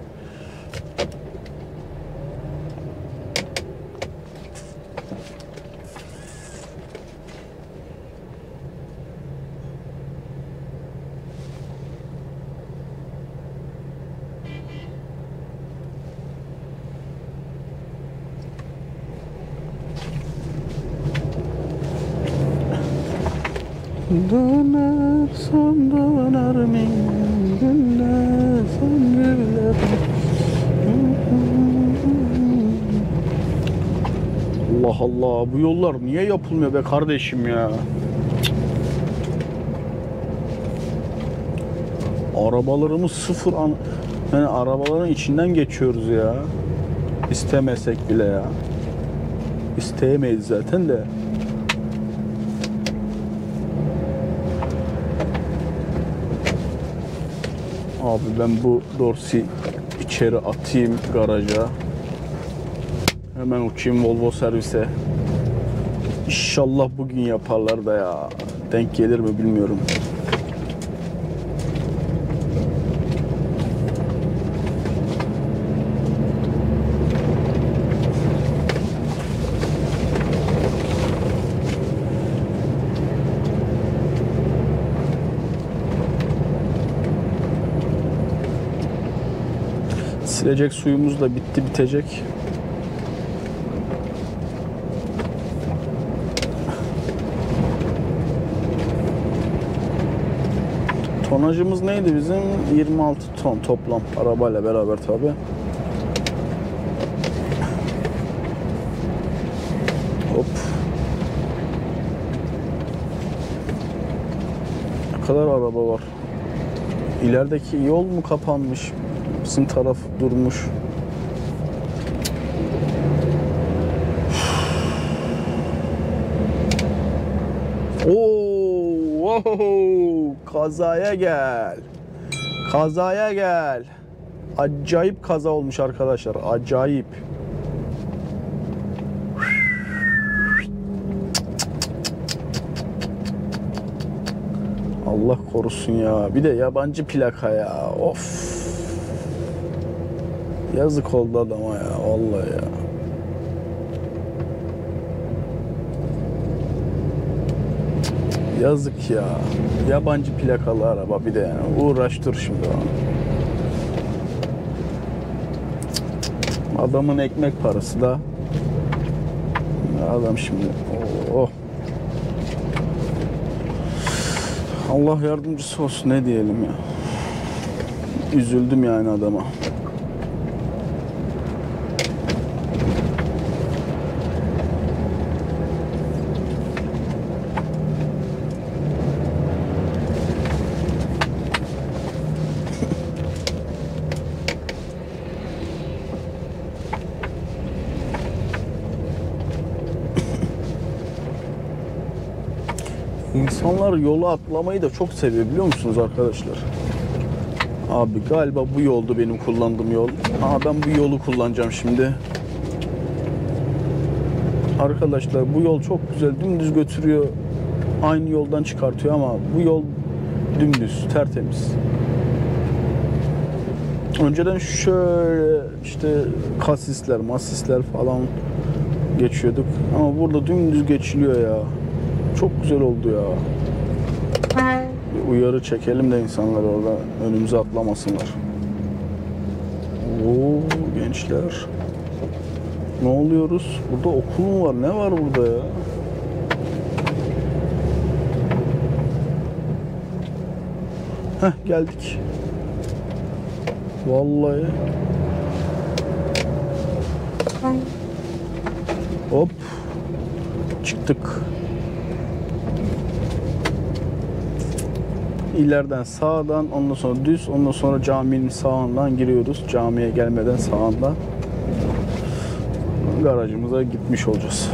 Dönersem döner mi? Güllersem güller. Allah Allah, bu yollar niye yapılmıyor be kardeşim ya? Arabalarımız sıfır yani arabaların içinden geçiyoruz ya. İstemesek bile ya. İsteyemeyiz zaten de. Abi ben bu Dorsi içeri atayım garaja. Hemen uçayım Volvo servise. İnşallah bugün yaparlar da ya. Denk gelir mi bilmiyorum. Silecek suyumuz da bitti, bitecek. Tonajımız neydi bizim? 26 ton toplam arabayla beraber tabi. Hop. Ne kadar araba var. İlerideki yol mu kapanmış? Bizim taraf durmuş. Oo, kazaya gel. Kazaya gel. Acayip kaza olmuş arkadaşlar. Acayip. Allah korusun ya. Bir de yabancı plaka ya. Of. Yazık oldu adama ya. Vallahi ya. Yazık ya. Yabancı plakalı araba bir de yani. Uğraş dur şimdi o. Adamın ekmek parası da. Adam şimdi. Oh. Allah yardımcısı olsun, ne diyelim ya. Üzüldüm yani adama. İnsanlar yolu atlamayı da çok seviyor biliyor musunuz arkadaşlar? Abi galiba bu yoldu benim kullandığım yol. Ben bu yolu kullanacağım şimdi. Arkadaşlar bu yol çok güzel, dümdüz götürüyor. Aynı yoldan çıkartıyor ama bu yol dümdüz, tertemiz. Önceden şöyle işte kasisler, masisler falan geçiyorduk. Ama burada dümdüz geçiliyor ya. Çok güzel oldu ya. Bir uyarı çekelim de insanlar orada önümüze atlamasınlar. Oo gençler. Ne oluyoruz? Burada okul mu var? Ne var burada ya? Heh geldik. Vallahi. Hop. Çıktık. İleriden sağdan, ondan sonra düz, ondan sonra caminin sağından giriyoruz. Camiye gelmeden sağında. Garajımıza gitmiş olacağız.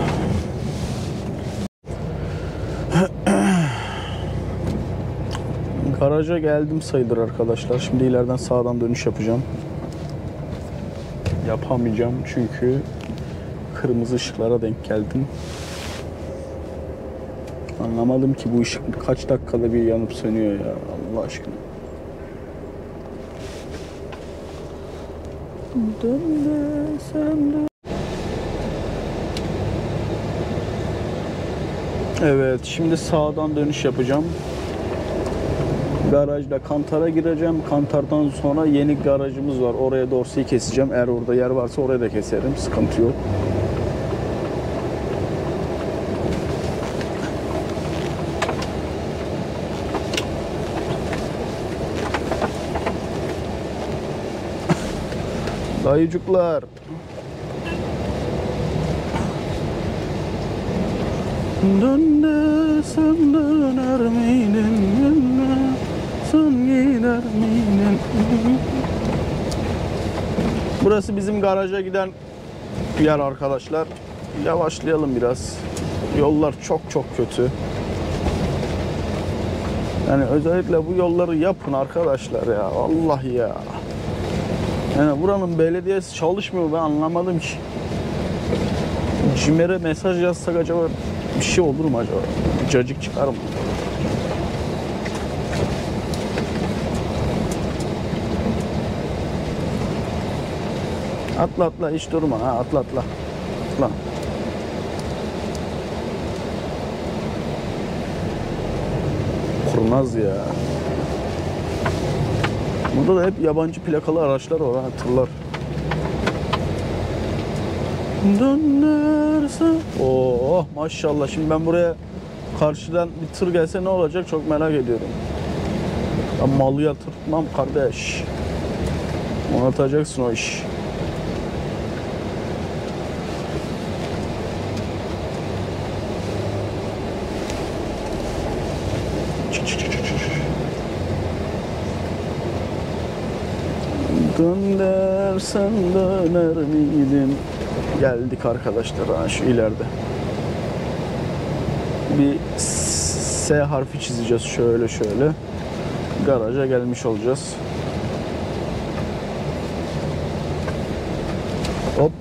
Garaja geldim sayılır arkadaşlar. Şimdi ileriden sağdan dönüş yapacağım. Yapamayacağım çünkü kırmızı ışıklara denk geldim. Anlamadım ki bu ışık kaç dakikada bir yanıp sönüyor ya Allah aşkına. Dön de sen de. Evet, şimdi sağdan dönüş yapacağım. Garajda kantara gireceğim. Kantardan sonra yeni garajımız var. Oraya dorsiyi keseceğim. Eğer orada yer varsa oraya da keserim. Sıkıntı yok. Dayıcıklar. Dön de sen döner miydin? Sen gider miydin? Burası bizim garaja giden yer arkadaşlar. Yavaşlayalım biraz. Yollar çok kötü. Yani özellikle bu yolları yapın arkadaşlar ya. Allah ya. Yani buranın belediyesi çalışmıyor, ben anlamadım ki. Cimer'e mesaj yazsak acaba bir şey olur mu acaba? Cacık çıkar mı? Atla hiç durma ha, atla. Kurnaz ya. Burada da hep yabancı plakalı araçlar var ha, tırlar. Dönerse. Oh maşallah, şimdi ben buraya karşıdan bir tır gelse ne olacak çok merak ediyorum. Ben malı yatırtmam kardeş. Anlatacaksın o iş. Dön dersen döner miydin? Geldik arkadaşlar ha, şu ileride. Bir S harfi çizeceğiz şöyle. Garaja gelmiş olacağız. Hop.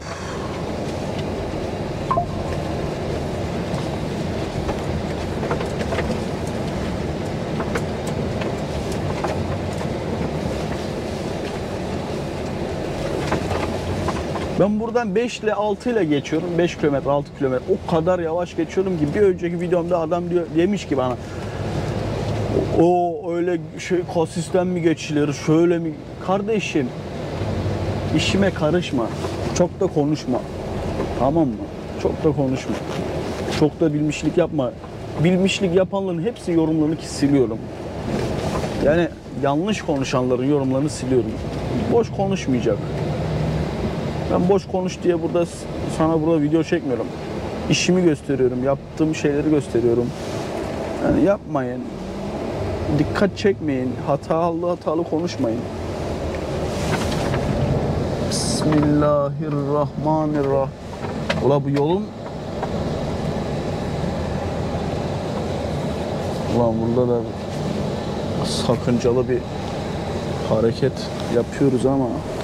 Ben buradan 5 ile 6 ile geçiyorum. 5 kilometre, 6 kilometre. O kadar yavaş geçiyorum ki bir önceki videomda adam demiş ki bana, o öyle şey kasisten mi geçilir, şöyle mi? Kardeşim, işime karışma. Çok da konuşma. Tamam mı? Çok da konuşma. Çok da bilmişlik yapma. Bilmişlik yapanların hepsi yorumlarını siliyorum. Yani yanlış konuşanların yorumlarını siliyorum. Boş konuşmayacak. Ben boş konuş diye sana burada video çekmiyorum. İşimi gösteriyorum, yaptığım şeyleri gösteriyorum. Yani yapmayın. Dikkat çekmeyin. Hatalı konuşmayın. Bismillahirrahmanirrahim. Ula bu yolun Ulan burada da sakıncalı bir hareket yapıyoruz ama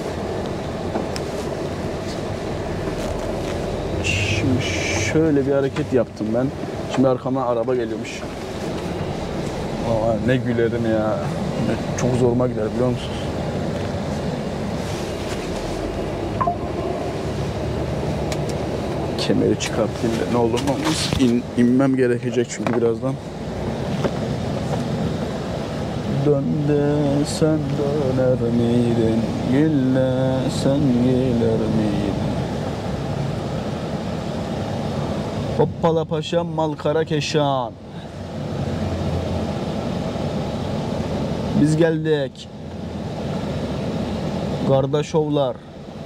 şimdi şöyle bir hareket yaptım ben. Şimdi arkamdan araba geliyormuş. Aa, ne gülerim ya. Çok zoruma gider biliyor musunuz? Kemeri çıkartayım da ne olur ne olmaz. İnmem gerekecek çünkü birazdan. Dön desen döner miydin? Güllesen güler miydin? Hoppala paşam mal kara keşan. Biz geldik. Kardeşovlar.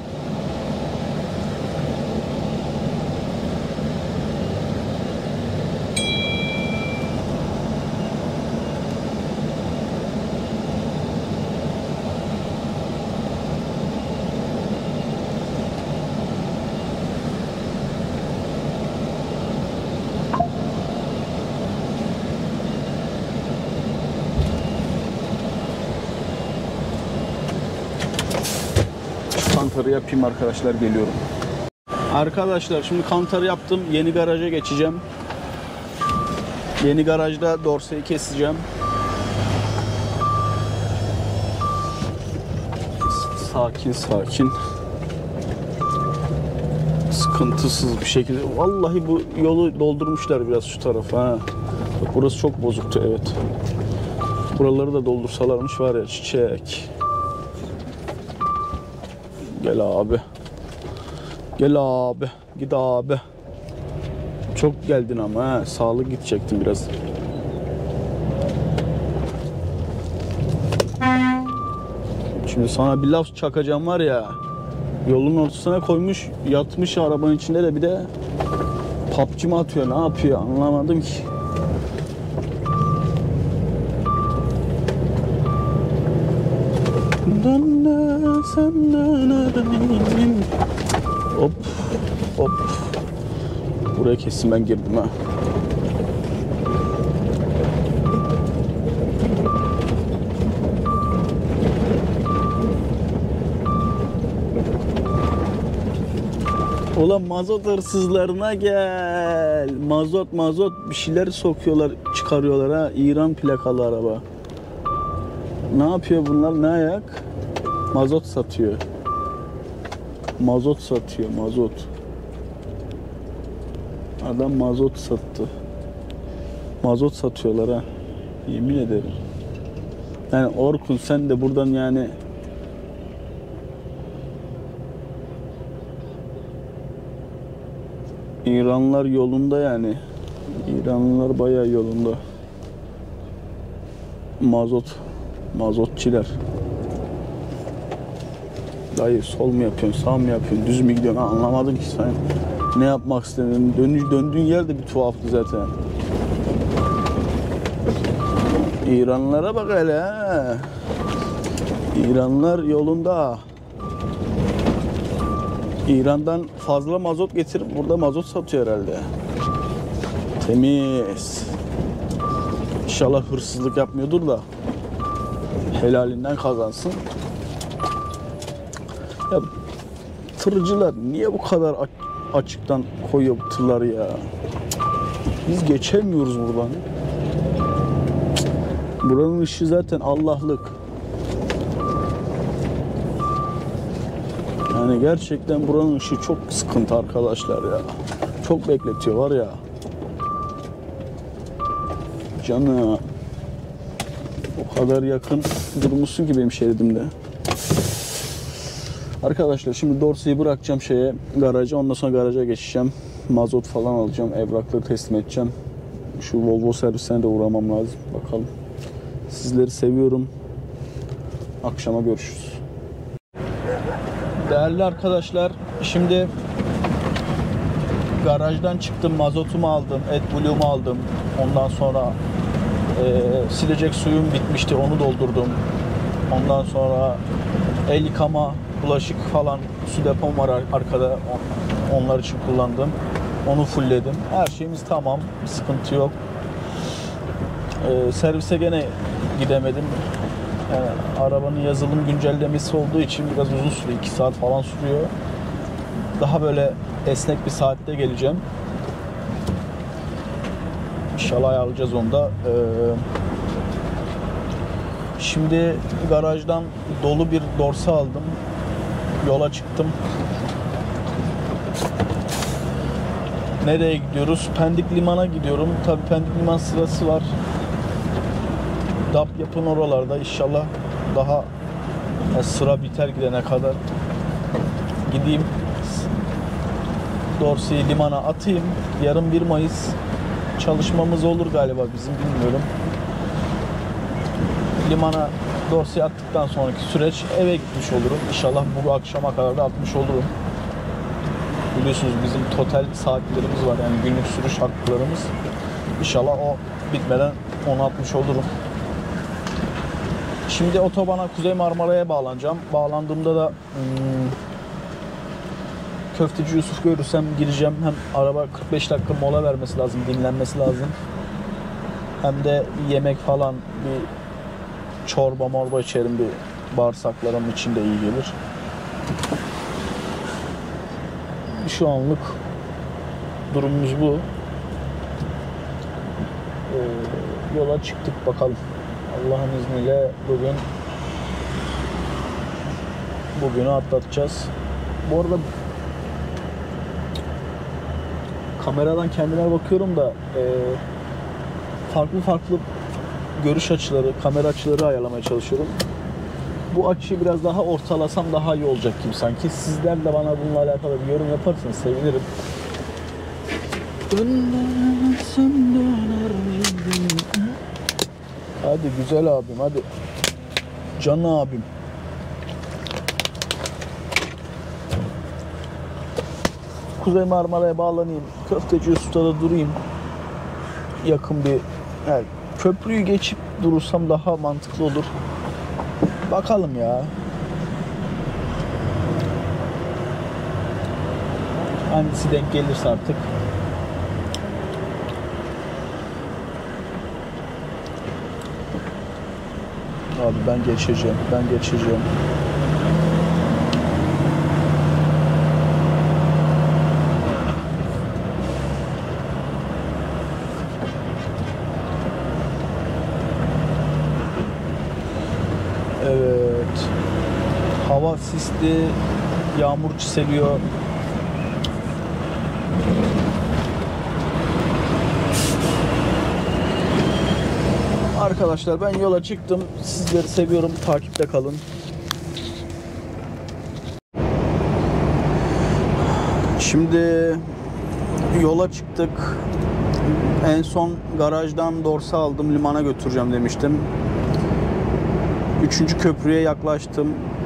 Kantarı yapayım arkadaşlar, geliyorum. Arkadaşlar şimdi kantarı yaptım. Yeni garaja geçeceğim. Yeni garajda dorseyi keseceğim. Sakin sakin. Sıkıntısız bir şekilde. Vallahi bu yolu doldurmuşlar biraz şu tarafa. Ha. Bak burası çok bozuktu, evet. Buraları da doldursalarmış var ya, çiçek. Gel abi. Gel abi. Git abi. Çok geldin ama ha. Sağlık gidecektin biraz. Şimdi sana bir laf çakacağım var ya. Yolun ortasına koymuş, yatmış arabanın içinde de bir de PUBG mi atıyor, ne yapıyor anlamadım ki. Hop hop. Buraya kesin ben girdim ha. Ulan mazot hırsızlarına gel. Mazot bir şeyler sokuyorlar, çıkarıyorlar ha. İran plakalı araba. Ne yapıyor bunlar? Ne ayak? Mazot satıyor. Mazot satıyor, mazot. Adam mazot sattı. Mazot satıyorlar ha. Yemin ederim. Yani Orkun sen de buradan yani İranlılar yolunda yani. İranlılar bayağı yolunda. Mazotçiler. Dayı sol mu yapıyorsun, sağ mı yapıyorsun, düz mü gidiyorsun anlamadım ki sen. Ne yapmak istedin? Döndüğün yer de bir tuhaftı zaten. İranlılara bak hele. İranlılar yolunda. İran'dan fazla mazot getirip burada mazot satıyor herhalde. Temiz. İnşallah hırsızlık yapmıyordur da helalinden kazansın. Ya tırcılar niye bu kadar açıktan koyuyor bu tırları ya? Biz geçemiyoruz buradan. Buranın ışığı zaten Allah'lık. Yani gerçekten buranın ışığı çok sıkıntı arkadaşlar ya. Çok bekletiyor var ya. Canım. O kadar yakın durmuşsun ki benim şeridimde. Arkadaşlar şimdi dorseyi bırakacağım garaja. Ondan sonra garaja geçeceğim. Mazot falan alacağım. Evrakları teslim edeceğim. Şu Volvo servisine de uğramam lazım. Bakalım. Sizleri seviyorum. Akşama görüşürüz. Değerli arkadaşlar, şimdi garajdan çıktım. Mazotumu aldım. AdBlue'mu aldım. Ondan sonra silecek suyum bitmişti. Onu doldurdum. Ondan sonra el yıkama, bulaşık falan su depom var arkada. Onlar için kullandım. Onu fullledim. Her şeyimiz tamam. Bir sıkıntı yok. Servise gene gidemedim. Yani arabanın yazılım güncellemesi olduğu için biraz uzun sürüyor. 2 saat falan sürüyor. Daha böyle esnek bir saatte geleceğim. İnşallah ayarlayacağız onu da. Şimdi garajdan dolu bir dorsa aldım. Yola çıktım. Nereye gidiyoruz? Pendik Liman'a gidiyorum. Tabii Pendik Liman sırası var. DAP yapın oralarda. İnşallah daha sıra biter gidene kadar gideyim. Dorsayı limana atayım. Yarın 1 Mayıs çalışmamız olur galiba bizim, bilmiyorum. Limana dorsayı attıktan sonraki süreç eve gitmiş olurum. İnşallah bu akşama kadar da atmış olurum. Biliyorsunuz bizim total saatlerimiz var, yani günlük sürüş haklarımız. İnşallah o bitmeden onu atmış olurum. Şimdi otobana Kuzey Marmara'ya bağlanacağım. Bağlandığımda da Köfteci Yusuf görürsem gireceğim. Hem araba 45 dakika mola vermesi lazım, dinlenmesi lazım. Hem de yemek falan, bir çorba morba içerim, bir bağırsaklarım için de iyi gelir. Şu anlık durumumuz bu. Yola çıktık bakalım. Allah'ın izniyle bugünü atlatacağız. Bu arada kameradan kendime bakıyorum da farklı görüş açıları, kamera açıları ayarlamaya çalışıyorum. Bu açıyı biraz daha ortalasam daha iyi olacak gibi sanki. Sizler de bana bununla alakalı bir yorum yaparsanız sevinirim. Hadi güzel abim, hadi. Canlı abim. Kuzey Marmara'ya bağlanayım. Köfteci Usta'da durayım. Yakın bir... Yani köprüyü geçip durursam daha mantıklı olur. Bakalım ya. Hangisi denk gelirse artık. Abi ben geçeceğim. Evet. Hava sisli, yağmur çiseliyor. Arkadaşlar ben yola çıktım. Sizleri seviyorum. Takipte kalın. Şimdi yola çıktık. En son garajdan dorsa aldım. Limana götüreceğim demiştim. 3. köprüye yaklaştım.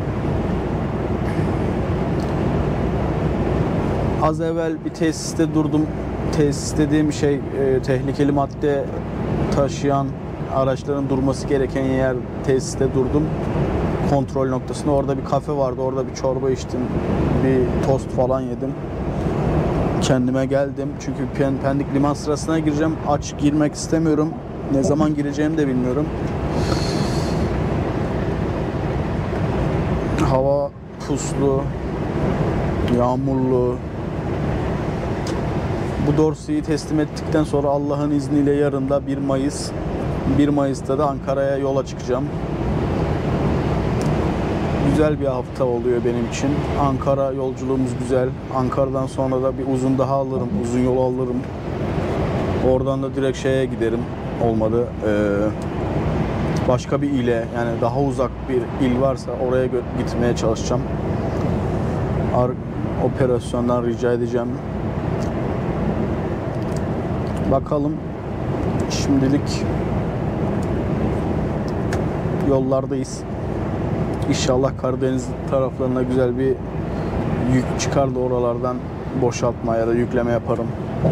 Az evvel bir tesiste durdum. Tesis dediğim şey tehlikeli madde taşıyan araçların durması gereken yer, tesiste durdum. Kontrol noktasında. Orada bir kafe vardı. Orada bir çorba içtim. Bir tost falan yedim. Kendime geldim. Çünkü Pendik liman sırasına gireceğim. Aç girmek istemiyorum. Ne zaman gireceğimi de bilmiyorum. Hava puslu, yağmurlu. Bu dorsayı teslim ettikten sonra Allah'ın izniyle yarın da 1 Mayıs. 1 Mayıs'ta da Ankara'ya yola çıkacağım. Güzel bir hafta oluyor benim için. Ankara yolculuğumuz güzel. Ankara'dan sonra da bir uzun daha alırım. Uzun yol alırım. Oradan da direkt şeye giderim. Olmadı. Başka bir ile, yani daha uzak bir il varsa oraya gitmeye çalışacağım. Operasyondan rica edeceğim. Bakalım. Şimdilik yollardayız. İnşallah Karadeniz taraflarına güzel bir yük çıkar da oralardan boşaltma ya da yükleme yaparım.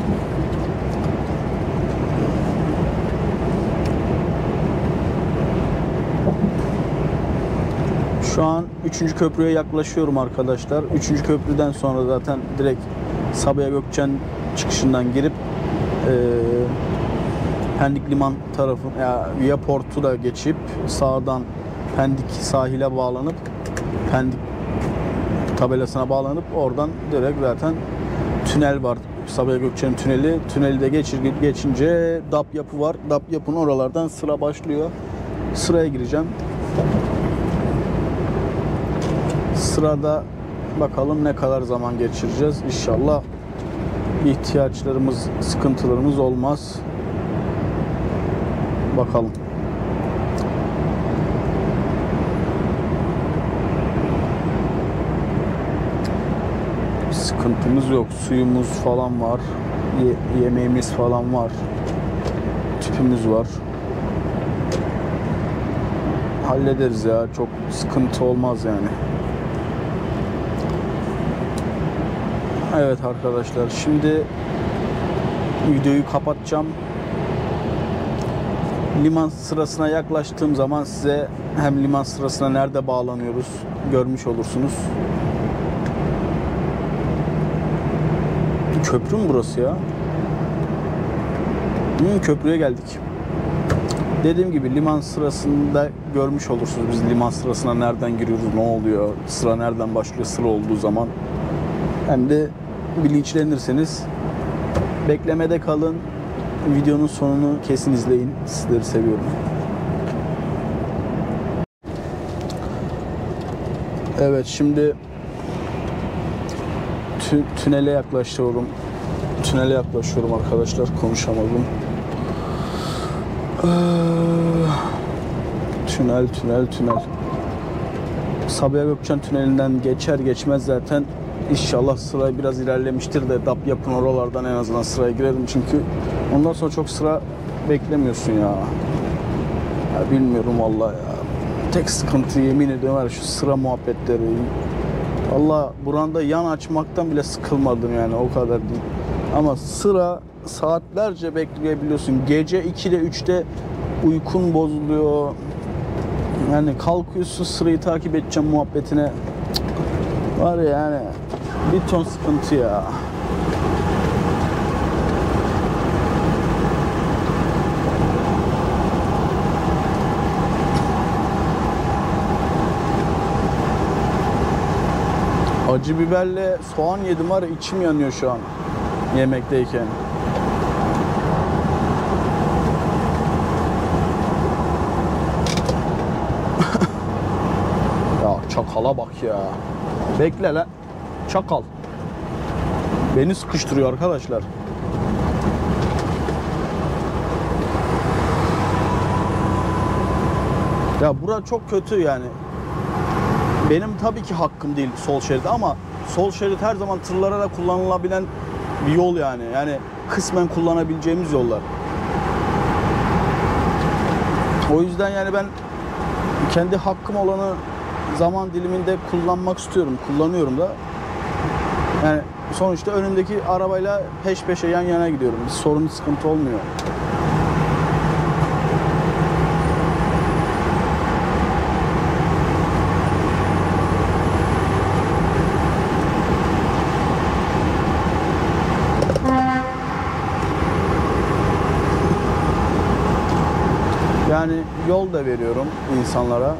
Şu an 3. köprüye yaklaşıyorum arkadaşlar. 3. köprüden sonra zaten direkt Sabiha Gökçen çıkışından girip Pendik liman tarafı ya Via Port'u da geçip sağdan Pendik sahile bağlanıp Pendik tabelasına bağlanıp oradan direkt zaten tünel var. Sabiha Gökçen'in tüneli. Tüneli de geçince DAP yapı var. DAP yapının oralardan sıra başlıyor. Sıraya gireceğim. Sırada bakalım ne kadar zaman geçireceğiz. İnşallah ihtiyaçlarımız, sıkıntılarımız olmaz. Bakalım. Sıkıntımız yok. Suyumuz falan var. Yemeğimiz falan var. Tüpümüz var. Hallederiz ya. Çok sıkıntı olmaz yani. Evet arkadaşlar. Şimdi videoyu kapatacağım. Liman sırasına yaklaştığım zaman size hem liman sırasına nerede bağlanıyoruz görmüş olursunuz. Köprü mü burası ya? Köprüye geldik. Dediğim gibi liman sırasında görmüş olursunuz. Biz liman sırasına nereden giriyoruz, ne oluyor, sıra nereden başlıyor sıra olduğu zaman. Hem de bilinçlenirseniz beklemede kalın. Videonun sonunu kesin izleyin. Sizleri seviyorum. Evet şimdi tünele yaklaşıyorum. Tünele yaklaşıyorum arkadaşlar. Konuşamadım. Tünel. Sabiha Gökçen tünelinden geçer geçmez zaten İnşallah sıra biraz ilerlemiştir de DAP yapın oralardan en azından sıraya girelim. Çünkü ondan sonra çok sıra beklemiyorsun ya. Ya bilmiyorum vallahi ya. Tek sıkıntı yemin ediyorum var şu sıra muhabbetleri. Allah buranda yan açmaktan bile sıkılmadım yani o kadar değil. Ama sıra saatlerce bekleyebiliyorsun. Gece 2'de 3'te uykun bozuluyor. Yani kalkıyorsun sırayı takip edeceğim muhabbetine. Var ya yani bir ton sıkıntı ya. Acı biberle soğan yedim var ya içim yanıyor şu an yemekteyken. Ya çakala bak ya. Bekle lan. Çakal. Beni sıkıştırıyor arkadaşlar. Ya bura çok kötü yani. Benim tabii ki hakkım değil sol şerit ama sol şerit her zaman tırlara da kullanılabilen bir yol yani. Yani kısmen kullanabileceğimiz yollar. O yüzden yani ben kendi hakkım olanı zaman diliminde kullanmak istiyorum. Kullanıyorum da. Yani sonuçta önümdeki arabayla peş peşe yan yana gidiyorum. Bir sorun, sıkıntı olmuyor. Yani yol da veriyorum insanlara.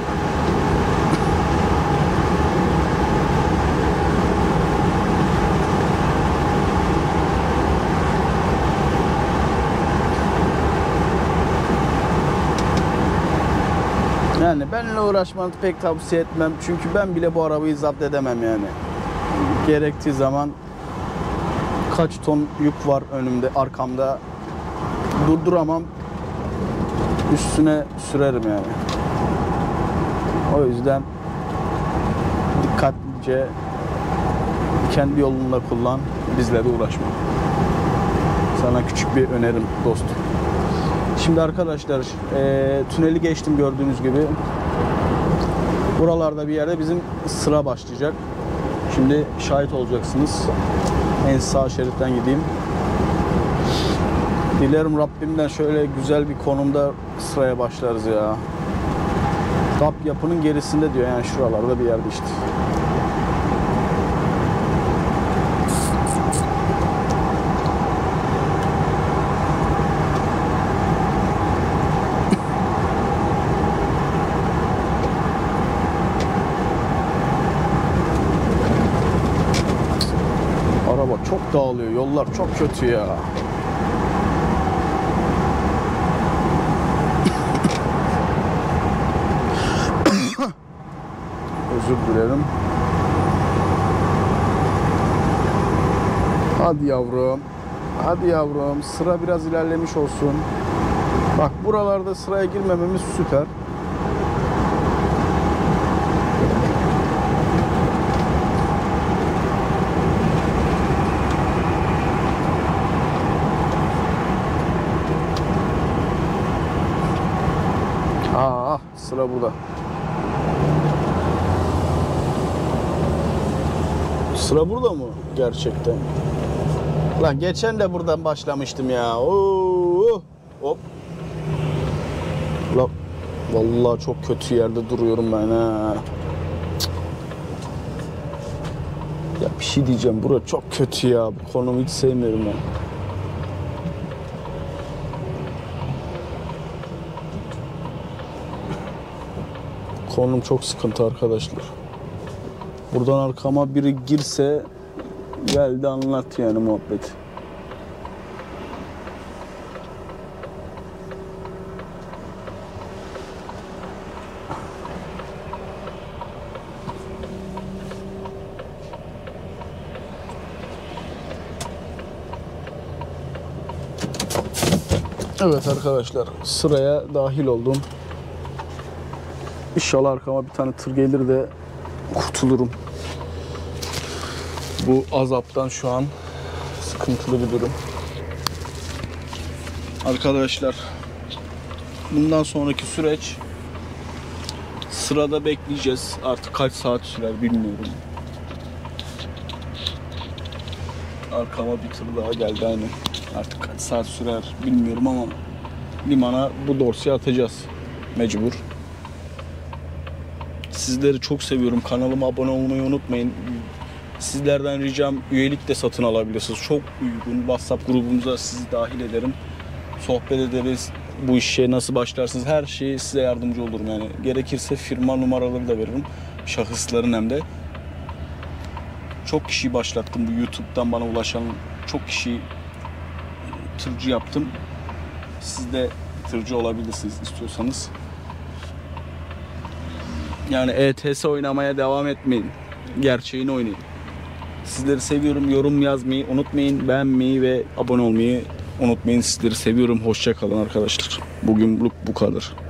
Yani benimle uğraşmanı pek tavsiye etmem. Çünkü ben bile bu arabayı zapt edemem yani. Gerektiği zaman kaç ton yük var önümde, arkamda. Durduramam. Üstüne sürerim yani. O yüzden dikkatlice kendi yolunda kullan, bizle de uğraşma. Sana küçük bir önerim dostum. Şimdi arkadaşlar tüneli geçtim gördüğünüz gibi. Buralarda bir yerde bizim sıra başlayacak. Şimdi şahit olacaksınız. En sağ şeritten gideyim. Dilerim Rabbimden şöyle güzel bir konumda sıraya başlarız ya. DAP yapının gerisinde diyor yani şuralarda bir yerde işte. Çok dağılıyor. Yollar çok kötü ya. Özür dilerim. Hadi yavrum. Hadi yavrum. Sıra biraz ilerlemiş olsun. Bak buralarda sıraya girmememiz süper. Sıra burada. Sıra burada mı gerçekten? Lan geçen de buradan başlamıştım ya. Oo! Hop. Lan vallahi çok kötü yerde duruyorum ben ha. Ya bir şey diyeceğim. Burası çok kötü ya. Bu konumu hiç sevmiyorum ben. Konum çok sıkıntı arkadaşlar. Buradan arkama biri girse geldi anlat yani muhabbet. Evet arkadaşlar, sıraya dahil oldum. İnşallah arkama bir tane tır gelir de kurtulurum. Bu azaptan şu an sıkıntılı bir durum. Arkadaşlar, bundan sonraki süreç sırada bekleyeceğiz. Artık kaç saat sürer bilmiyorum. Arkama bir tır daha geldi aynı. Artık kaç saat sürer bilmiyorum ama limana bu dorsayı atacağız. Mecbur. Sizleri çok seviyorum. Kanalıma abone olmayı unutmayın. Sizlerden ricam üyelik de satın alabilirsiniz. Çok uygun. WhatsApp grubumuza sizi dahil ederim. Sohbet ederiz. Bu işe nasıl başlarsınız? Her şeyi size yardımcı olurum yani. Gerekirse firma numaraları da veririm. Şahısların hem de. Çok kişiyi başlattım bu YouTube'dan bana ulaşan. Çok kişi tırcı yaptım. Siz de tırcı olabilirsiniz istiyorsanız. Yani ETS oynamaya devam etmeyin. Gerçeğini oynayın. Sizleri seviyorum. Yorum yazmayı unutmayın. Beğenmeyi ve abone olmayı unutmayın. Sizleri seviyorum. Hoşça kalın arkadaşlar. Bugünlük bu kadar.